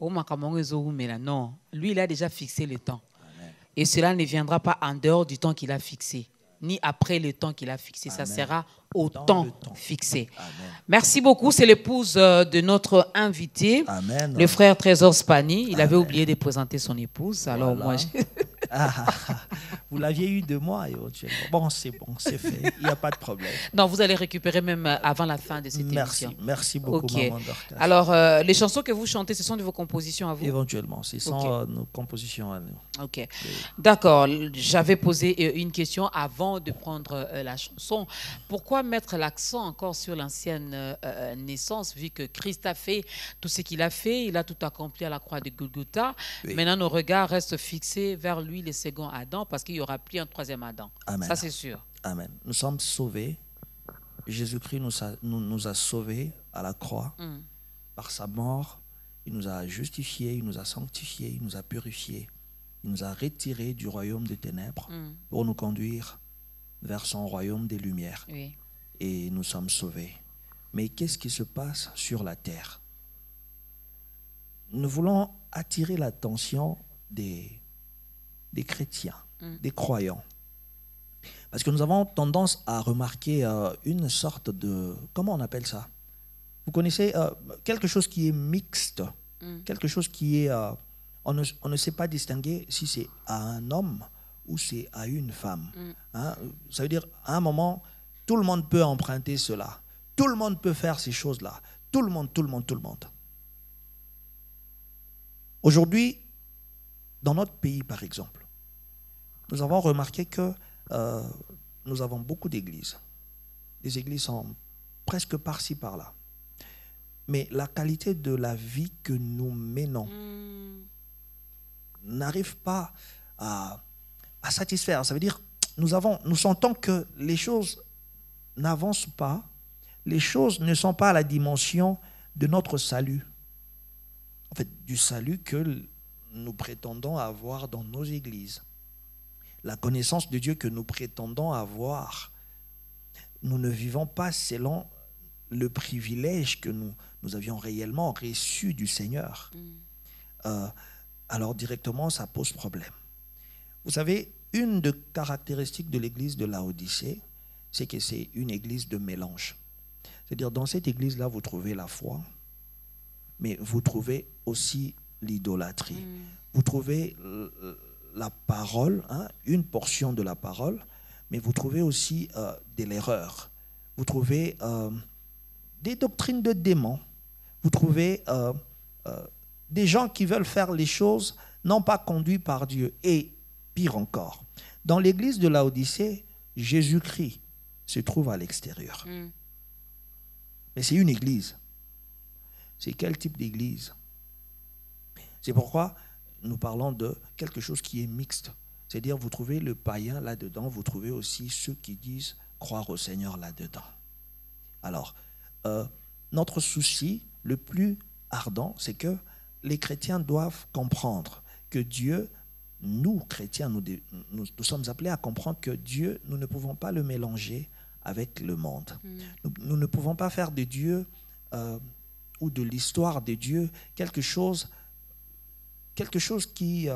Non, lui, il a déjà fixé le temps. Amen. Et cela ne viendra pas en dehors du temps qu'il a fixé, ni après le temps qu'il a fixé. Amen. Ça sera au temps fixé. Amen. Merci beaucoup. C'est l'épouse de notre invité, Amen. le frère Trésor Spani. Il avait oublié de présenter son épouse. Alors Voilà. moi, Vous l'aviez eu de moi éventuellement. Bon, c'est fait. Il n'y a pas de problème. Non, vous allez récupérer même avant la fin de cette émission. Merci beaucoup, Ok. Maman Dorcas. Alors, les chansons que vous chantez, ce sont de vos compositions à vous? Éventuellement, ce sont nos compositions à nous. Ok. D'accord. J'avais posé une question avant de prendre la chanson. Pourquoi mettre l'accent encore sur l'ancienne naissance, vu que Christ a fait tout ce qu'il a fait, il a tout accompli à la croix de Golgotha. Oui. Maintenant, nos regards restent fixés vers lui, le second Adam, parce qu'il n'y aura plus un troisième Adam. Amen. Ça, c'est sûr. Amen. Nous sommes sauvés. Jésus-Christ nous a sauvés à la croix. Par sa mort, il nous a justifiés, il nous a sanctifiés, il nous a purifiés. Il nous a retirés du royaume des ténèbres pour nous conduire vers son royaume des lumières. Oui. Et nous sommes sauvés. mais qu'est-ce qui se passe sur la terre? Nous voulons attirer l'attention des chrétiens, des croyants. Parce que nous avons tendance à remarquer une sorte de... Comment on appelle ça? Vous connaissez quelque chose qui est mixte, quelque chose qui est... on ne sait pas distinguer si c'est à un homme ou c'est à une femme. Hein? Ça veut dire, à un moment, tout le monde peut emprunter cela. Tout le monde peut faire ces choses-là. Tout le monde. Aujourd'hui, dans notre pays, par exemple, nous avons remarqué que nous avons beaucoup d'églises. Les églises sont presque par-ci, par-là. Mais la qualité de la vie que nous menons n'arrive pas à satisfaire. Ça veut dire, nous sentons que les choses n'avancent pas, les choses ne sont pas à la dimension de notre salut. En fait, du salut que nous prétendons avoir dans nos églises. La connaissance de Dieu que nous prétendons avoir. Nous ne vivons pas selon le privilège que nous avions réellement reçu du Seigneur. Alors directement, ça pose problème. Vous savez, une des caractéristiques de l'église de Laodicée, c'est que c'est une église de mélange. C'est-à-dire, dans cette église-là, vous trouvez la foi, mais vous trouvez aussi l'idolâtrie. Vous trouvez la parole, hein, une portion de la parole, mais vous trouvez aussi de l'erreur. Vous trouvez des doctrines de démons. Vous trouvez des gens qui veulent faire les choses non pas conduits par Dieu. Et pire encore, dans l'église de Laodicée, Jésus-Christ se trouve à l'extérieur. Mais c'est une église. C'est quel type d'église? C'est pourquoi nous parlons de quelque chose qui est mixte. C'est-à-dire, vous trouvez le païen là-dedans, vous trouvez aussi ceux qui disent croire au Seigneur là-dedans. Alors, notre souci le plus ardent, c'est que les chrétiens doivent comprendre que Dieu, nous, chrétiens, nous sommes appelés à comprendre que Dieu, nous ne pouvons pas le mélanger avec le monde. Nous ne pouvons pas faire de Dieu ou de l'histoire de Dieu quelque chose qui...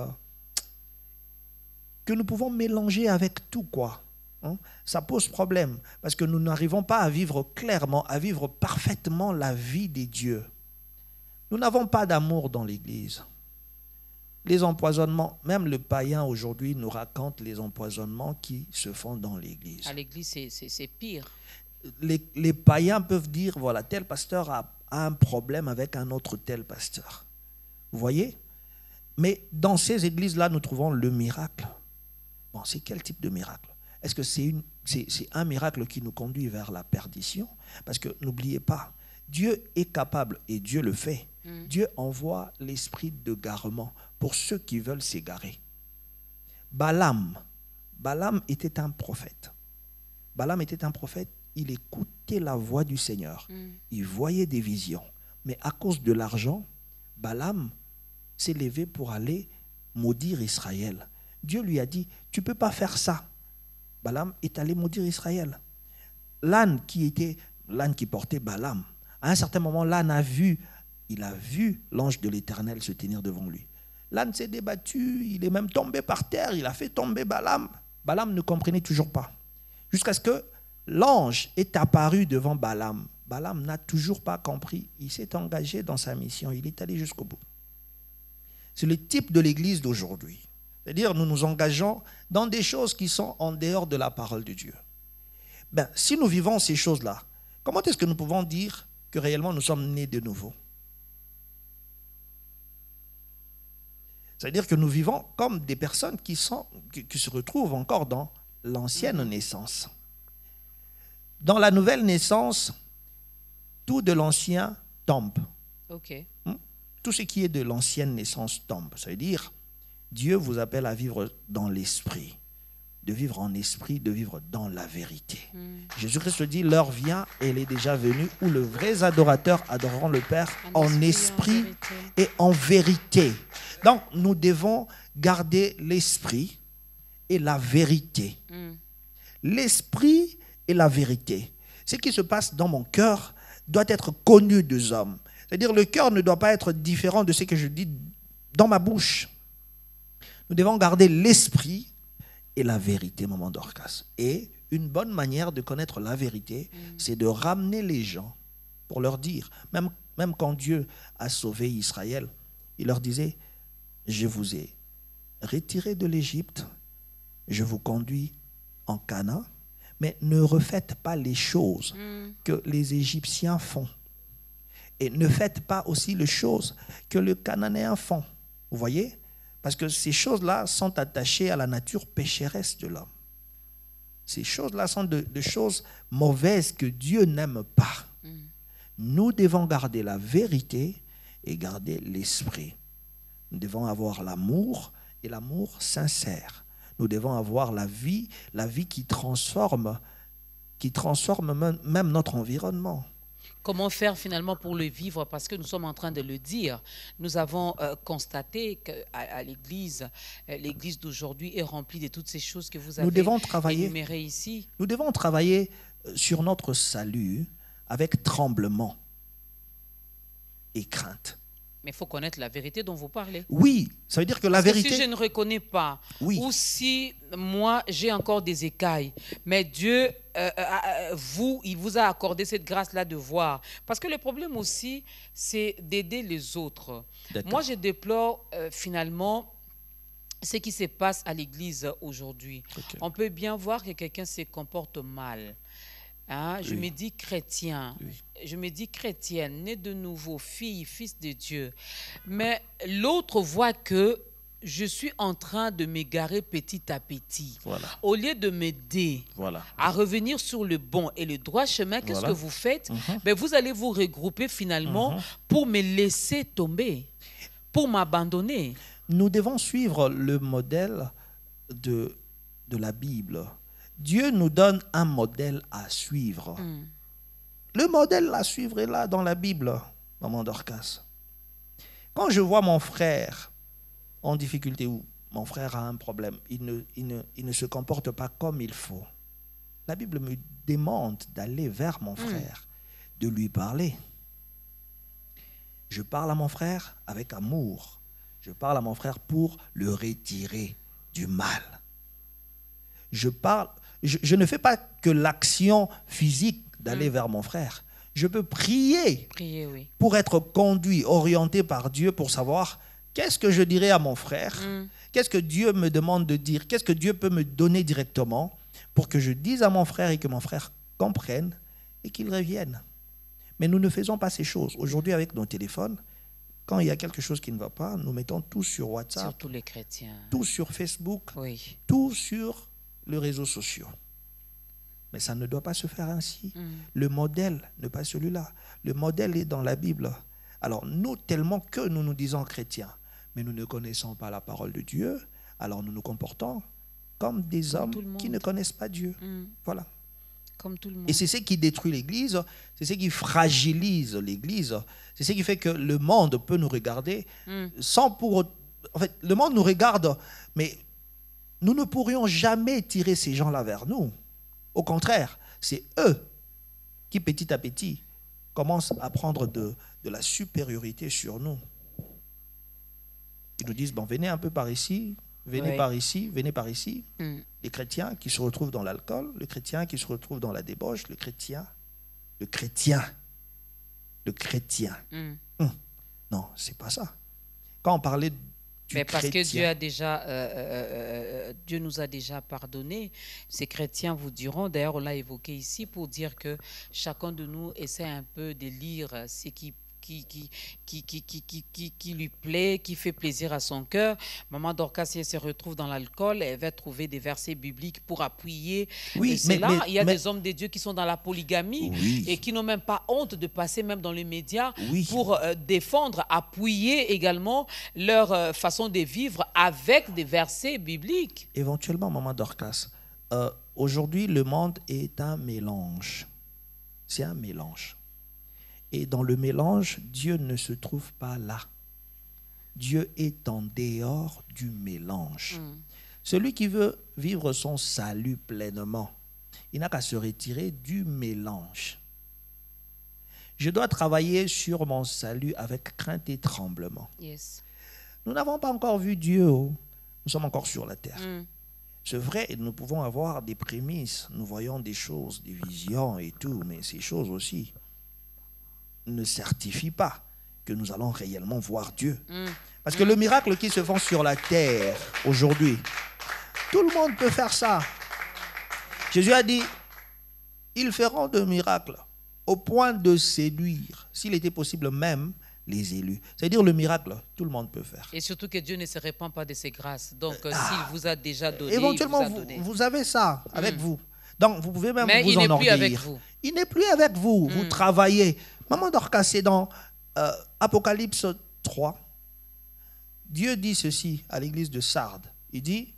que nous pouvons mélanger avec tout, quoi. Hein? Ça pose problème, parce que nous n'arrivons pas à vivre clairement, à vivre parfaitement la vie des dieux. Nous n'avons pas d'amour dans l'Église. Les empoisonnements, même le païen aujourd'hui nous raconte les empoisonnements qui se font dans l'Église. À l'Église, c'est pire. Les païens peuvent dire, voilà, tel pasteur a un problème avec un autre tel pasteur. Vous voyez? Mais dans ces églises-là, nous trouvons le miracle. Bon, c'est quel type de miracle? Est-ce que c'est un miracle qui nous conduit vers la perdition? Parce que n'oubliez pas, Dieu est capable, et Dieu le fait. Dieu envoie l'esprit de garement pour ceux qui veulent s'égarer. Balaam était un prophète. Balaam était un prophète, il écoutait la voix du Seigneur. Il voyait des visions. Mais à cause de l'argent, Balaam s'est levé pour aller maudire Israël. Dieu lui a dit, tu ne peux pas faire ça. Balaam est allé maudire Israël. L'âne qui portait Balaam, à un certain moment, l'âne il a vu l'ange de l'Éternel se tenir devant lui. L'âne s'est débattu, il est même tombé par terre, il a fait tomber Balaam. Balaam ne comprenait toujours pas. Jusqu'à ce que l'ange est apparu devant Balaam. Balaam n'a toujours pas compris. Il s'est engagé dans sa mission, il est allé jusqu'au bout. C'est le type de l'église d'aujourd'hui. C'est-à-dire, nous nous engageons dans des choses qui sont en dehors de la parole de Dieu. Si nous vivons ces choses-là, comment est-ce que nous pouvons dire que réellement nous sommes nés de nouveau? C'est-à-dire que nous vivons comme des personnes qui se retrouvent encore dans l'ancienne naissance. Dans la nouvelle naissance, tout de l'ancien tombe. Ok. Tout ce qui est de l'ancienne naissance tombe. Ça veut dire, Dieu vous appelle à vivre dans l'esprit, de vivre en esprit, de vivre dans la vérité. Jésus-Christ dit, l'heure vient, elle est déjà venue, où les vrais adorateurs adoreront le Père en esprit et en vérité. Donc, nous devons garder l'esprit et la vérité. L'esprit et la vérité. Ce qui se passe dans mon cœur doit être connu des hommes. C'est-à-dire le cœur ne doit pas être différent de ce que je dis dans ma bouche. Nous devons garder l'esprit et la vérité, maman Dorcas. Et une bonne manière de connaître la vérité, c'est de ramener les gens pour leur dire, même quand Dieu a sauvé Israël, il leur disait, je vous ai retiré de l'Égypte, je vous conduis en Canaan, mais ne refaites pas les choses que les Égyptiens font. Et ne faites pas aussi les choses que les Cananéens font. Vous voyez? Parce que ces choses-là sont attachées à la nature pécheresse de l'homme. Ces choses-là sont de choses mauvaises que Dieu n'aime pas. Nous devons garder la vérité et garder l'esprit. Nous devons avoir l'amour et l'amour sincère. Nous devons avoir la vie qui transforme même notre environnement. Comment faire finalement pour le vivre? Parce que nous sommes en train de le dire. Nous avons constaté qu'à l'Église, l'Église d'aujourd'hui est remplie de toutes ces choses que vous avez énumérées ici. Nous devons travailler sur notre salut avec tremblement et crainte. Mais il faut connaître la vérité dont vous parlez. Oui, ça veut dire que la vérité... Si je ne reconnais pas, ou si moi j'ai encore des écailles, mais Dieu, il vous a accordé cette grâce-là de voir. Parce que le problème aussi, c'est d'aider les autres. Moi, je déplore finalement ce qui se passe à l'Église aujourd'hui. On peut bien voir que quelqu'un se comporte mal. Je me dis chrétien, je me dis chrétienne, née de nouveau, fille, fils de Dieu. Mais l'autre voit que je suis en train de m'égarer petit à petit. Au lieu de m'aider à revenir sur le bon et le droit chemin, qu'est-ce que vous faites? Vous allez vous regrouper finalement pour me laisser tomber, pour m'abandonner. Nous devons suivre le modèle de la Bible. Dieu nous donne un modèle à suivre. Le modèle à suivre est là dans la Bible, maman Dorcas. Quand je vois mon frère en difficulté ou mon frère a un problème, il ne se comporte pas comme il faut. La Bible me demande d'aller vers mon frère, de lui parler. Je parle à mon frère avec amour. Je parle à mon frère pour le retirer du mal. Je ne fais pas que l'action physique d'aller vers mon frère. Je peux prier pour être conduit, orienté par Dieu pour savoir qu'est-ce que je dirais à mon frère, qu'est-ce que Dieu me demande de dire, qu'est-ce que Dieu peut me donner directement pour que je dise à mon frère et que mon frère comprenne et qu'il revienne. Mais nous ne faisons pas ces choses. Aujourd'hui, avec nos téléphones, quand il y a quelque chose qui ne va pas, nous mettons tout sur WhatsApp, surtout les chrétiens, tout sur Facebook, tout sur les réseaux sociaux. Mais ça ne doit pas se faire ainsi. Le modèle n'est pas celui-là. Le modèle est dans la Bible. Alors nous, tellement que nous nous disons chrétiens, mais nous ne connaissons pas la parole de Dieu, alors nous nous comportons comme des hommes qui ne connaissent pas Dieu. Voilà. Comme tout le monde. Et c'est ce qui détruit l'Église, c'est ce qui fragilise l'Église, c'est ce qui fait que le monde peut nous regarder sans pour... En fait, le monde nous regarde, mais nous ne pourrions jamais tirer ces gens-là vers nous. Au contraire, c'est eux qui, petit à petit, commencent à prendre de la supériorité sur nous. Ils nous disent, bon, venez un peu par ici, venez par ici, venez par ici. Les chrétiens qui se retrouvent dans l'alcool, le chrétien qui se retrouve dans la débauche, le chrétien. Non, c'est pas ça. Quand on parlait mais parce que Dieu nous a déjà pardonné. Ces chrétiens vous diront, d'ailleurs on l'a évoqué ici pour dire que chacun de nous essaie un peu de lire ce qui lui plaît, qui fait plaisir à son cœur. Maman Dorcas, si elle se retrouve dans l'alcool, elle va trouver des versets bibliques pour appuyer. Il y a des hommes de Dieu qui sont dans la polygamie et qui n'ont même pas honte de passer même dans les médias pour défendre, appuyer également leur façon de vivre avec des versets bibliques. Éventuellement, maman Dorcas, aujourd'hui, le monde est un mélange. C'est un mélange. Et dans le mélange, Dieu ne se trouve pas là. Dieu est en dehors du mélange. Celui qui veut vivre son salut pleinement, il n'a qu'à se retirer du mélange. Je dois travailler sur mon salut avec crainte et tremblement. Yes. Nous n'avons pas encore vu Dieu. Nous sommes encore sur la terre. C'est vrai, nous pouvons avoir des prémices. Nous voyons des choses, des visions et tout. Mais ces choses aussi ne certifient pas que nous allons réellement voir Dieu. Parce que le miracle qui se font sur la terre aujourd'hui, tout le monde peut faire ça. Jésus a dit, ils feront de miracles au point de séduire, s'il était possible même, les élus. C'est-à-dire le miracle, tout le monde peut faire. Et surtout que Dieu ne se répand pas de ses grâces. Donc, s'il vous a déjà donné, éventuellement, il vous a donné. vous avez ça avec vous. Donc, vous pouvez même Mais vous enorgueillir. Mais il n'est plus avec vous. Il n'est plus avec vous. Vous travaillez. Maman Dorcas, c'est dans Apocalypse 3. Dieu dit ceci à l'église de Sardes. Il dit,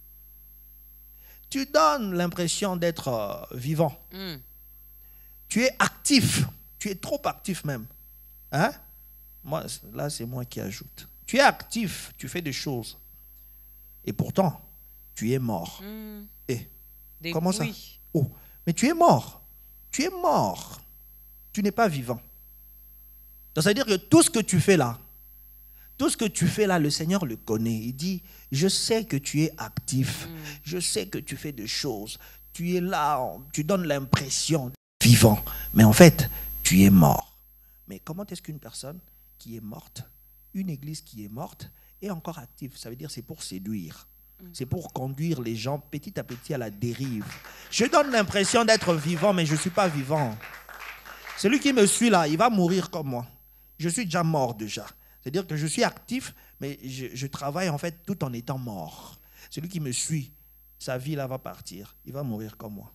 tu donnes l'impression d'être vivant. Tu es actif. Tu es trop actif même. Hein? Moi, là, c'est moi qui ajoute. Tu es actif. Tu fais des choses. Et pourtant, tu es mort. Et comment ça? Oh, mais tu es mort. Tu es mort. Tu n'es pas vivant. Donc, ça veut dire que tout ce que tu fais là, le Seigneur le connaît. Il dit, je sais que tu es actif. Je sais que tu fais des choses. Tu es là, tu donnes l'impression d'être vivant. Mais en fait, tu es mort. Mais comment est-ce qu'une personne qui est morte, une église qui est morte, est encore active? Ça veut dire que c'est pour séduire. C'est pour conduire les gens petit à petit à la dérive. Je donne l'impression d'être vivant, mais je ne suis pas vivant. Celui qui me suit là, il va mourir comme moi. Je suis déjà mort déjà. C'est-à-dire que je suis actif, mais je travaille en fait tout en étant mort. Celui qui me suit, sa vie là va partir. Il va mourir comme moi.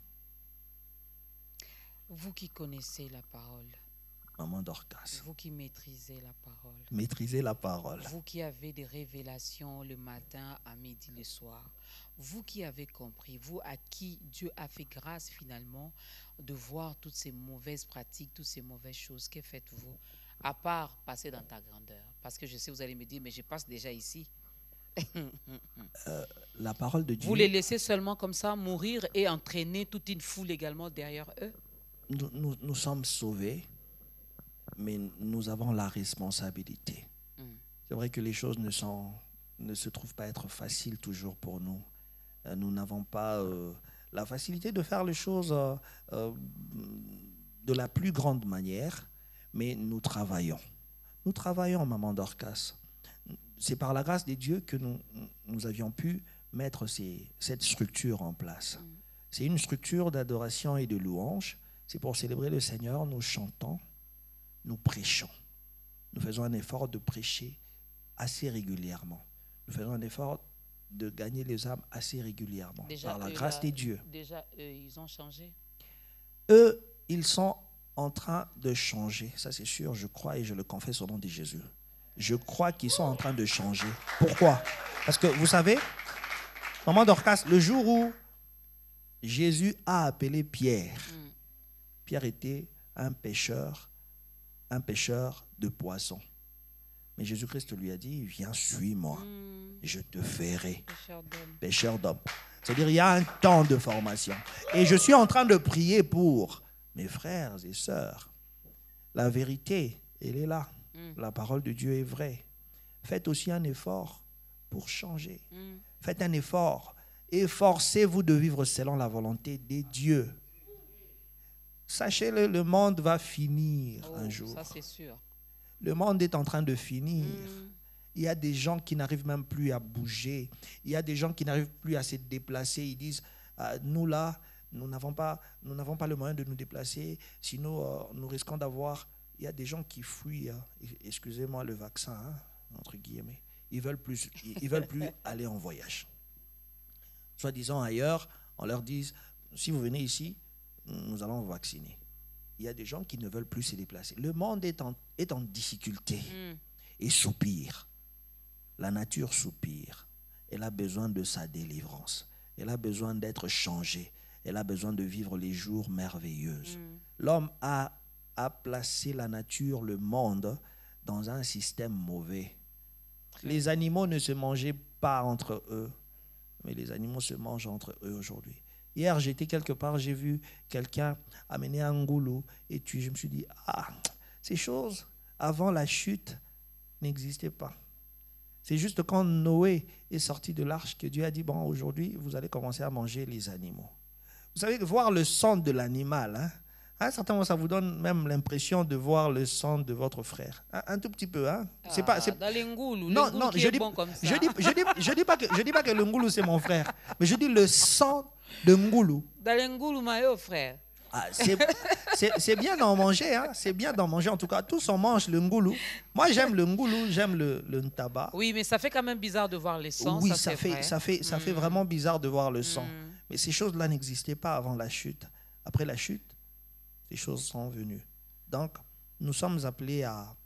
Vous qui connaissez la parole. Maman Dorcas. Vous qui maîtrisez la parole. Maîtrisez la parole. Vous qui avez des révélations le matin, à midi, le soir. Vous qui avez compris, vous à qui Dieu a fait grâce finalement de voir toutes ces mauvaises pratiques, toutes ces mauvaises choses. Que faites-vous? À part passer dans ta grandeur. Parce que je sais, vous allez me dire, mais je passe déjà ici. La parole de Dieu. Vous les laissez seulement comme ça mourir et entraîner toute une foule également derrière eux? Nous sommes sauvés, mais nous avons la responsabilité. C'est vrai que les choses ne se trouvent pas être faciles toujours pour nous. Nous n'avons pas la facilité de faire les choses de la plus grande manière, mais nous travaillons. Nous travaillons, Maman Dorcas. C'est par la grâce de Dieu que nous avions pu mettre cette structure en place. C'est une structure d'adoration et de louange. C'est pour célébrer le Seigneur, nous chantons, nous prêchons. Nous faisons un effort de prêcher assez régulièrement. Nous faisons un effort de gagner les âmes assez régulièrement. Déjà, par la grâce de Dieu. Déjà, ils ont changé? Eux, ils sont en train de changer. Ça, c'est sûr, je crois et je le confesse au nom de Jésus. Je crois qu'ils sont en train de changer. Pourquoi? Parce que, vous savez, Maman Dorcas, le jour où Jésus a appelé Pierre, Pierre était un pêcheur de poissons. Mais Jésus-Christ lui a dit, viens, suis-moi, je te ferai pêcheur d'hommes. C'est-à-dire, il y a un temps de formation. Et je suis en train de prier pour mes frères et sœurs. La vérité, elle est là. La parole de Dieu est vraie. Faites aussi un effort pour changer. Faites un effort. Efforcez-vous de vivre selon la volonté de Dieu. Sachez-le, le monde va finir un jour. Ça, c'est sûr. Le monde est en train de finir. Il y a des gens qui n'arrivent même plus à bouger. Il y a des gens qui n'arrivent plus à se déplacer. Ils disent, nous là, nous n'avons pas le moyen de nous déplacer. Sinon, nous risquons d'avoir... Il y a des gens qui fuient, excusez-moi, le vaccin, entre guillemets. Ils veulent plus aller en voyage. Soi-disant ailleurs, on leur dit, si vous venez ici, nous allons vous vacciner. Il y a des gens qui ne veulent plus se déplacer. Le monde est en difficulté et soupire. La nature soupire. Elle a besoin de sa délivrance. Elle a besoin d'être changée. Elle a besoin de vivre les jours merveilleux. L'homme a placé la nature, le monde, dans un système mauvais. Les animaux ne se mangeaient pas entre eux, mais les animaux se mangent entre eux aujourd'hui. Hier, j'étais quelque part, j'ai vu quelqu'un amener un goulot et je me suis dit, Ces choses, avant la chute, n'existaient pas. C'est juste quand Noé est sorti de l'arche que Dieu a dit, bon, aujourd'hui, vous allez commencer à manger les animaux. Vous savez, voir le sang de l'animal, hein, à un certain moment, ça vous donne même l'impression de voir le sang de votre frère. Un tout petit peu. Hein. C'est dans les ngoulou, non, je dis, bon comme ça. Je dis pas que le ngoulou, c'est mon frère. Mais je dis le sang de ngoulou. Dans les ngoulou, ma frère. Ah, c'est bien d'en manger. Hein. C'est bien d'en manger. En tout cas, tous on mange le ngoulou. Moi, j'aime le ngoulou, j'aime le ntaba. Oui, mais ça fait quand même bizarre de voir les sangs. Oui, ça fait vraiment bizarre de voir le sang. Mais ces choses-là n'existaient pas avant la chute. Après la chute, ces choses sont venues. Donc, nous sommes appelés à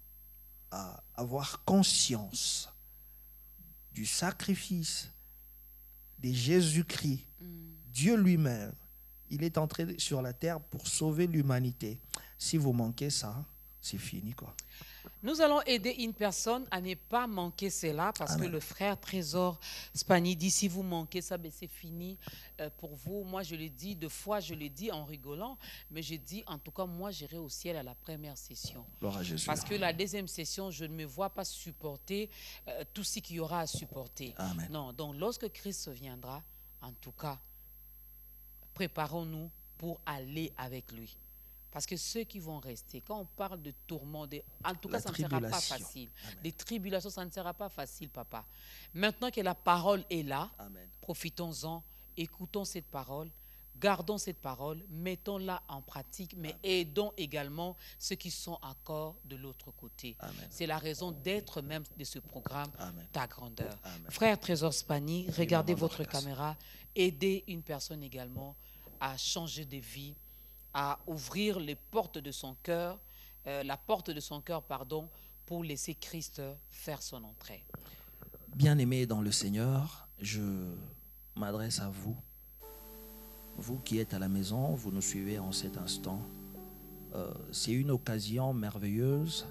avoir conscience du sacrifice de Jésus-Christ, Dieu lui-même. Il est entré sur la terre pour sauver l'humanité. Si vous manquez ça, c'est fini, quoi. Nous allons aider une personne à ne pas manquer cela parce que le frère Trésor Spani dit si vous manquez ça, ben c'est fini pour vous. Moi, je le dis, deux fois, je le dis en rigolant, mais je dis en tout cas, moi, j'irai au ciel à la première session. Gloire à Jésus. Parce que la deuxième session, je ne me vois pas supporter tout ce qu'il y aura à supporter. Amen. Non, donc lorsque Christ viendra, en tout cas, préparons-nous pour aller avec lui. Parce que ceux qui vont rester, quand on parle de tourments, en tout cas, ça ne sera pas facile. Amen. Des tribulations, ça ne sera pas facile, papa. Maintenant que la parole est là, profitons-en, écoutons cette parole, gardons cette parole, mettons-la en pratique, mais aidons également ceux qui sont encore de l'autre côté. C'est la raison d'être même de ce programme, Ta grandeur. Amen. Frère Trésor Spani, regardez votre caméra, aidez une personne également à changer de vie, à ouvrir les portes de son cœur, la porte de son cœur, pardon, pour laisser Christ faire son entrée. Bien-aimés dans le Seigneur, je m'adresse à vous. Vous qui êtes à la maison, vous nous suivez en cet instant. C'est une occasion merveilleuse.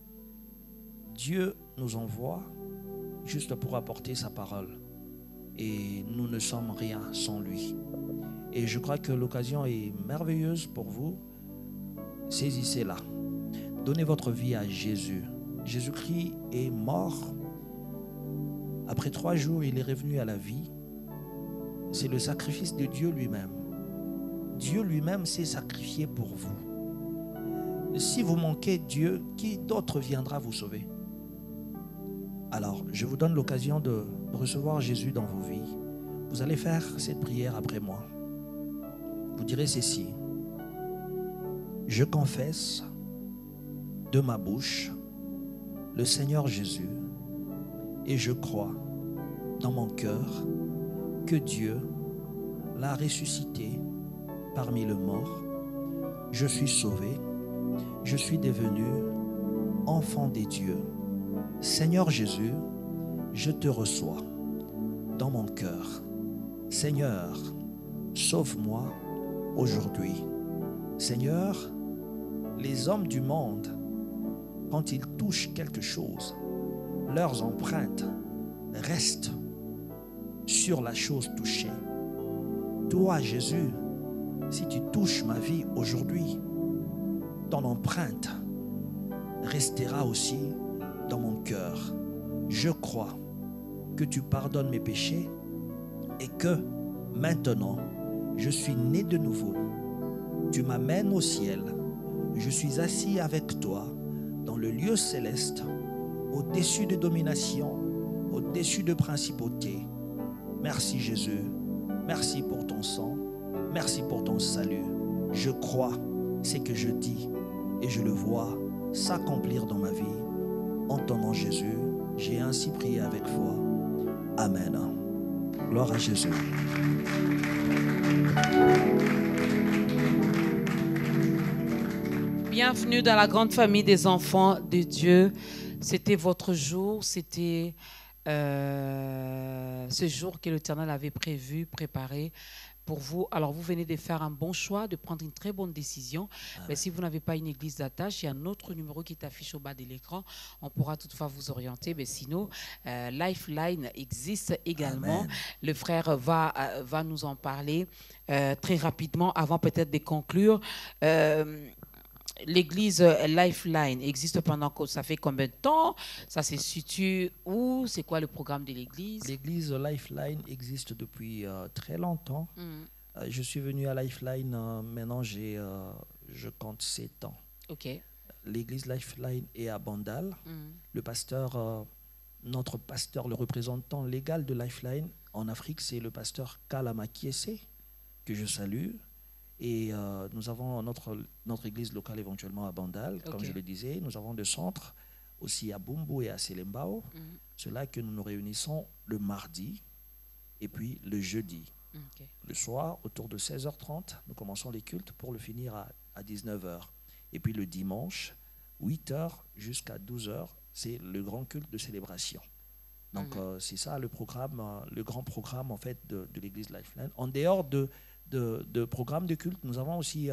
Dieu nous envoie juste pour apporter sa parole. Et nous ne sommes rien sans lui. Et je crois que l'occasion est merveilleuse pour vous. Saisissez-la. Donnez votre vie à Jésus. Jésus-Christ est mort. Après 3 jours, il est revenu à la vie. C'est le sacrifice de Dieu lui-même. Dieu lui-même s'est sacrifié pour vous. Si vous manquez Dieu, qui d'autre viendra vous sauver? Alors, je vous donne l'occasion de recevoir Jésus dans vos vies. Vous allez faire cette prière après moi. Vous direz ceci: je confesse de ma bouche le Seigneur Jésus et je crois dans mon cœur que Dieu l'a ressuscité parmi les morts. Je suis sauvé, je suis devenu enfant des dieux. Seigneur Jésus, je te reçois dans mon cœur. Seigneur, sauve-moi aujourd'hui. Seigneur, les hommes du monde, quand ils touchent quelque chose, leurs empreintes restent sur la chose touchée. Toi, Jésus, si tu touches ma vie aujourd'hui, ton empreinte restera aussi dans mon cœur. Je crois que tu pardonnes mes péchés et que maintenant, je suis né de nouveau. Tu m'amènes au ciel. Je suis assis avec toi dans le lieu céleste, au-dessus de domination, au-dessus de principauté. Merci Jésus. Merci pour ton sang. Merci pour ton salut. Je crois ce que je dis et je le vois s'accomplir dans ma vie. En ton nom Jésus, j'ai ainsi prié avec foi. Amen. Gloire à Jésus. Bienvenue dans la grande famille des enfants de Dieu. C'était votre jour, c'était ce jour que l'Éternel avait prévu, préparé pour vous. Alors, vous venez de faire un bon choix, de prendre une très bonne décision. Mais si vous n'avez pas une église d'attache, il y a un autre numéro qui t'affiche au bas de l'écran. On pourra toutefois vous orienter. Mais sinon, Lifeline existe également. Amen. Le frère va nous en parler très rapidement avant peut-être de conclure. l'église Lifeline existe ça fait combien de temps? Ça se situe où? C'est quoi le programme de l'église? L'église Lifeline existe depuis très longtemps. Je suis venu à Lifeline, maintenant je compte 7 ans. Ok. L'église Lifeline est à Bandal. Le pasteur, notre pasteur, le représentant légal de Lifeline en Afrique, c'est le pasteur Kalama Kiese, que je salue. Et nous avons notre église locale éventuellement à Bandal, comme je le disais. Nous avons des centres aussi à Bumbu et à Selembao. C'est là que nous nous réunissons le mardi et puis le jeudi. Le soir, autour de 16h30, nous commençons les cultes pour le finir à 19h. Et puis le dimanche, 8h jusqu'à 12h, c'est le grand culte de célébration. Donc c'est ça le programme, le grand programme en fait de l'église Lifeline. En dehors de programmes de culte, nous avons aussi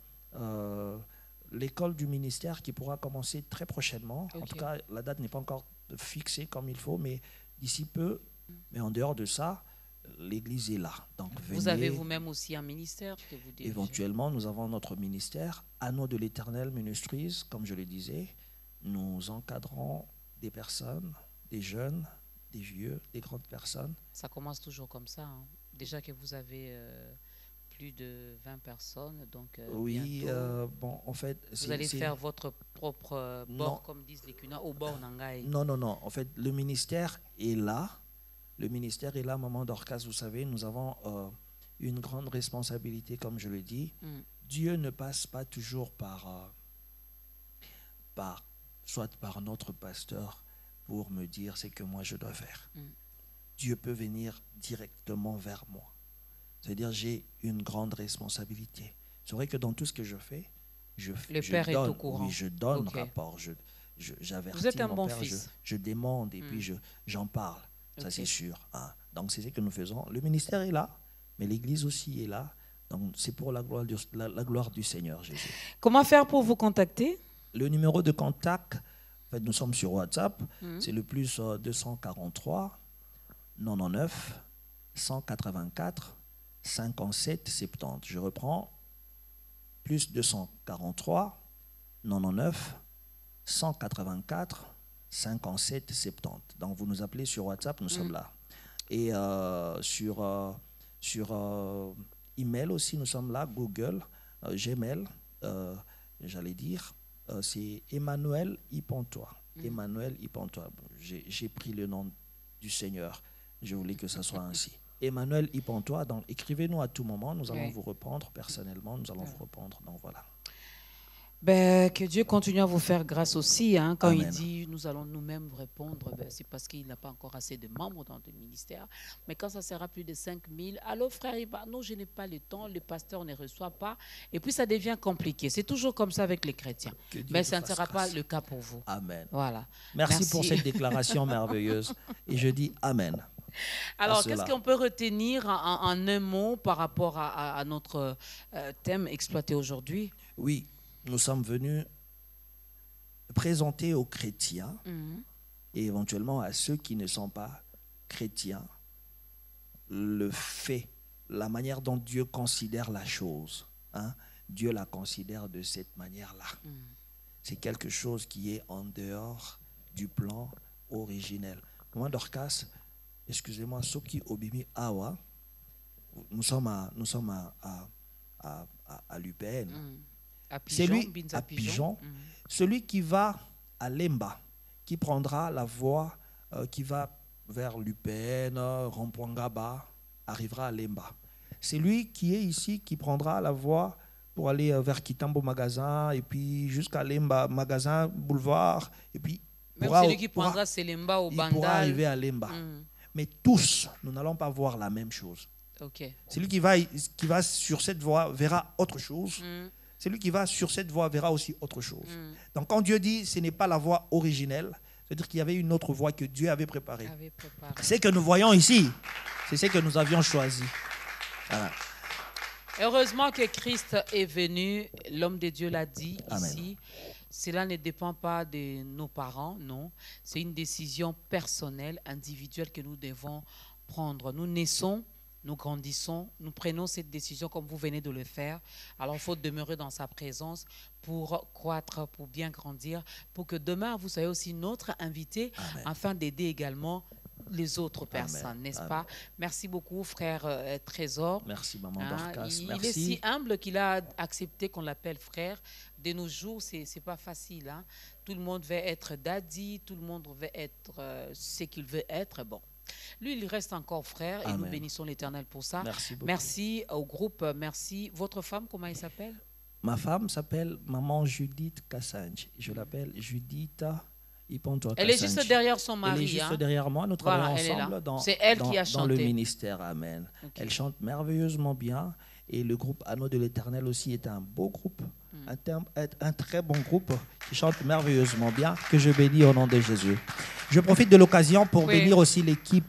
l'école du ministère qui pourra commencer très prochainement. En tout cas, la date n'est pas encore fixée comme il faut, mais d'ici peu. Mais en dehors de ça, l'église est là. Donc, vous avez vous-même aussi un ministère que vous dirigez? Éventuellement, nous avons notre ministère, Anneau de l'Éternel Ministries, comme je le disais. Nous encadrons des personnes, des jeunes, des vieux, des grandes personnes. Ça commence toujours comme ça. Hein. Déjà que vous avez plus de 20 personnes, donc oui, bon, en fait... Vous allez faire votre propre bord, comme disent les Kuna, au bord Nangaï. Non. En fait, le ministère est là. Le ministère est là, Maman Dorcas, vous savez, nous avons une grande responsabilité, comme je le dis. Dieu ne passe pas toujours soit par notre pasteur pour me dire ce que moi je dois faire. Dieu peut venir directement vers moi. C'est-à-dire j'ai une grande responsabilité. C'est vrai que dans tout ce que je fais, le Père est au courant. Oui, je donne rapport, j'avertis. Vous êtes un bon Père, fils. Je demande et puis j'en parle. Ça, c'est sûr. Hein. Donc, c'est ce que nous faisons. Le ministère est là, mais l'Église aussi est là. Donc, c'est pour la gloire du Seigneur Jésus. Comment faire pour vous contacter? Le numéro de contact, en fait, nous sommes sur WhatsApp. C'est le plus 243 99 184 57 70. Je reprends. Plus 243 99 184 57 70. Donc vous nous appelez sur WhatsApp, nous sommes là. Et sur email aussi, nous sommes là, Google, Gmail, j'allais dire, c'est Emmanuel Ipontois. Emmanuel Ipontois. J'ai pris le nom du Seigneur. Je voulais que ça soit ainsi. Emmanuel Ipontois. Donc écrivez-nous à tout moment, nous allons vous répondre personnellement, nous allons vous répondre. Donc voilà. Ben, que Dieu continue à vous faire grâce aussi. Hein. Quand Amen. il dit nous allons nous-mêmes vous répondre, ben, c'est parce qu'il n'a pas encore assez de membres dans le ministère. Mais quand ça sera plus de 5000, allô frère, non, je n'ai pas le temps, le pasteur ne reçoit pas. Et puis ça devient compliqué. C'est toujours comme ça avec les chrétiens. Mais ça ne sera pas le cas pour vous. Amen. Voilà. Merci pour cette déclaration merveilleuse. Et je dis Amen. Alors, qu'est-ce qu'on peut retenir en un mot par rapport à notre thème exploité aujourd'hui? Oui. Nous sommes venus présenter aux chrétiens et éventuellement à ceux qui ne sont pas chrétiens le fait, la manière dont Dieu considère la chose. Hein? Dieu la considère de cette manière-là. C'est quelque chose qui est en dehors du plan originel. Moi, Dorcas, excusez-moi, Soki Obimi Awa, nous sommes à l'UPN. Pigeon, à Pigeon, celui qui va à Lemba, qui prendra la voie qui va vers l'UPN, Rond-Point-Gaba, arrivera à Lemba. C'est lui qui est ici, qui prendra la voie pour aller vers Kitambo Magasin, et puis jusqu'à Lemba, Magasin, Boulevard, et puis même celui qui prendra Lemba au Bandal. Il pourra arriver à Lemba. Mais tous, nous n'allons pas voir la même chose. Celui qui va sur cette voie verra autre chose. Celui qui va sur cette voie verra aussi autre chose. Donc quand Dieu dit ce n'est pas la voie originelle, c'est-à-dire qu'il y avait une autre voie que Dieu avait préparée. C'est ce que nous voyons ici. C'est ce que nous avions choisi. Voilà. Heureusement que Christ est venu, l'homme de Dieu l'a dit. Amen. Ici. Cela ne dépend pas de nos parents, non. C'est une décision personnelle, individuelle que nous devons prendre. Nous naissons nous grandissons, nous prenons cette décision comme vous venez de le faire. Alors, il faut demeurer dans sa présence pour croître, pour bien grandir, pour que demain, vous soyez aussi notre invité, Amen, afin d'aider également les autres personnes, n'est-ce pas? Merci beaucoup, frère Trésor. Merci, maman Dorcas. Il est si humble qu'il a accepté qu'on l'appelle frère. De nos jours, c'est pas facile. Hein? Tout le monde veut être daddy, tout le monde veut être ce qu'il veut être. Bon, lui, il reste encore frère et nous bénissons l'Éternel pour ça. Merci beaucoup. Merci au groupe, merci. Votre femme, comment elle s'appelle? Ma femme s'appelle maman Judith Kassange. Je l'appelle Juditha. Elle est juste derrière son mari. Elle est juste derrière moi. Nous travaillons ensemble dans le ministère. Amen. Okay. Elle chante merveilleusement bien. Et le groupe Anneau de l'Éternel aussi est un beau groupe, un très bon groupe qui chante merveilleusement bien, que je bénis au nom de Jésus. Je profite de l'occasion pour bénir aussi l'équipe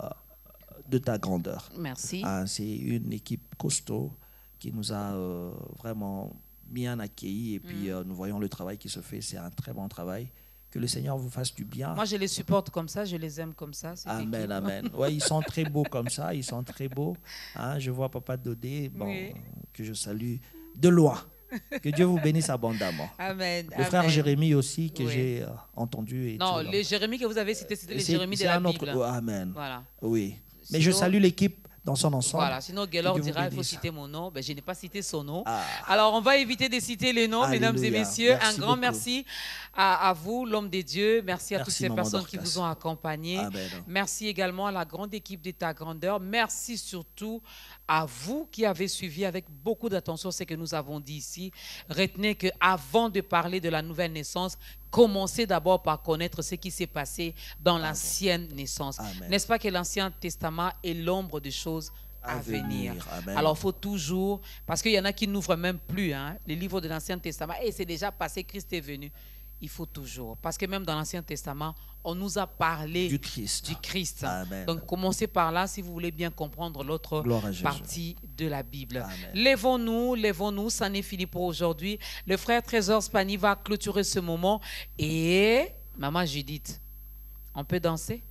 de ta grandeur. Merci. C'est une équipe costaud qui nous a vraiment bien accueillis. Et puis nous voyons le travail qui se fait. C'est un très bon travail. Que le Seigneur vous fasse du bien. Moi, je les supporte comme ça, je les aime comme ça. Amen, amen. Ouais, ils sont très beaux comme ça, ils sont très beaux. Hein, je vois Papa Dodé, que je salue de loin. Que Dieu vous bénisse abondamment. Amen. Le frère Jérémie aussi, que j'ai entendu. Non, le Jérémie que vous avez cité, c'était le Jérémie de la Bible. Amen. Voilà. Oui. Mais je salue l'équipe dans son ensemble. Voilà, sinon Gaylord dira il faut citer mon nom. Ben, je n'ai pas cité son nom. Alors, on va éviter de citer les noms, Alléluia. Mesdames et messieurs. Merci un grand beaucoup. Merci à vous, l'homme de Dieu. Merci à toutes ces personnes qui vous ont accompagnés. Merci également à la grande équipe de ta grandeur. Merci surtout à vous qui avez suivi avec beaucoup d'attention ce que nous avons dit ici. Retenez qu'avant de parler de la nouvelle naissance, commencez d'abord par connaître ce qui s'est passé dans l'ancienne naissance. N'est-ce pas que l'Ancien Testament est l'ombre des choses à venir. Alors, il faut toujours, parce qu'il y en a qui n'ouvrent même plus les livres de l'Ancien Testament, et c'est déjà passé, Christ est venu. Il faut toujours, parce que même dans l'Ancien Testament, on nous a parlé du Christ. Donc, commencez par là si vous voulez bien comprendre l'autre partie de la Bible. Lèvons-nous, ça n'est fini pour aujourd'hui. Le frère Trésor Spani va clôturer ce moment. Et, maman Judith, on peut danser?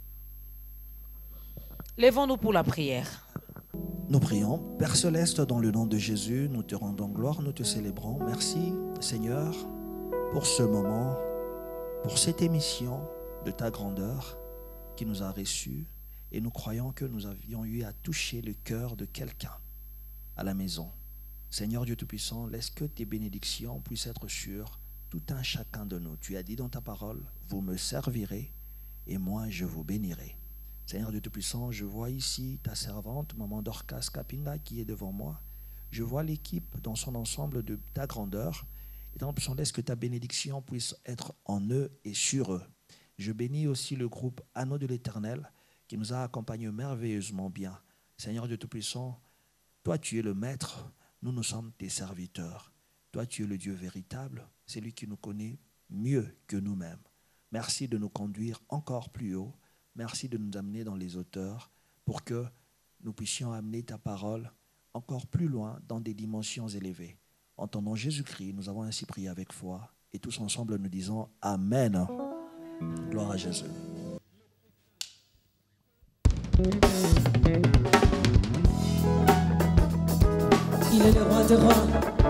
Lèvons-nous pour la prière. Nous prions. Père Céleste, dans le nom de Jésus, nous te rendons gloire, nous te célébrons. Merci, Seigneur, pour ce moment, pour cette émission de ta grandeur qui nous a reçus, et nous croyons que nous avions eu à toucher le cœur de quelqu'un à la maison. Seigneur Dieu Tout-Puissant, laisse que tes bénédictions puissent être sur tout un chacun de nous. Tu as dit dans ta parole, vous me servirez et moi je vous bénirai. Seigneur Dieu Tout-Puissant, je vois ici ta servante, maman Dorcas Kapinga, qui est devant moi. Je vois l'équipe dans son ensemble de ta grandeur. Et dans le laisse que ta bénédiction puisse être en eux et sur eux. Je bénis aussi le groupe Anneau de l'Éternel qui nous a accompagnés merveilleusement bien. Seigneur Dieu Tout-Puissant, toi tu es le Maître, nous sommes tes serviteurs. Toi tu es le Dieu véritable, c'est lui qui nous connaît mieux que nous-mêmes. Merci de nous conduire encore plus haut. Merci de nous amener dans les hauteurs pour que nous puissions amener ta parole encore plus loin dans des dimensions élevées. En ton nom Jésus-Christ, nous avons ainsi prié avec foi et tous ensemble nous disons Amen. Gloire à Jésus. Il est le roi des rois.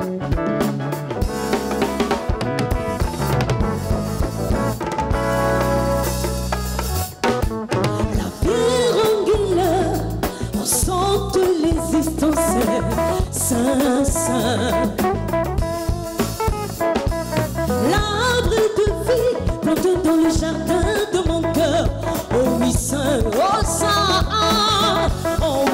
La pure anguille ressent l'existence. Saint, saint. L'arbre de vie planté dans le jardin de mon cœur. Oh oui, saint, oh saint, oh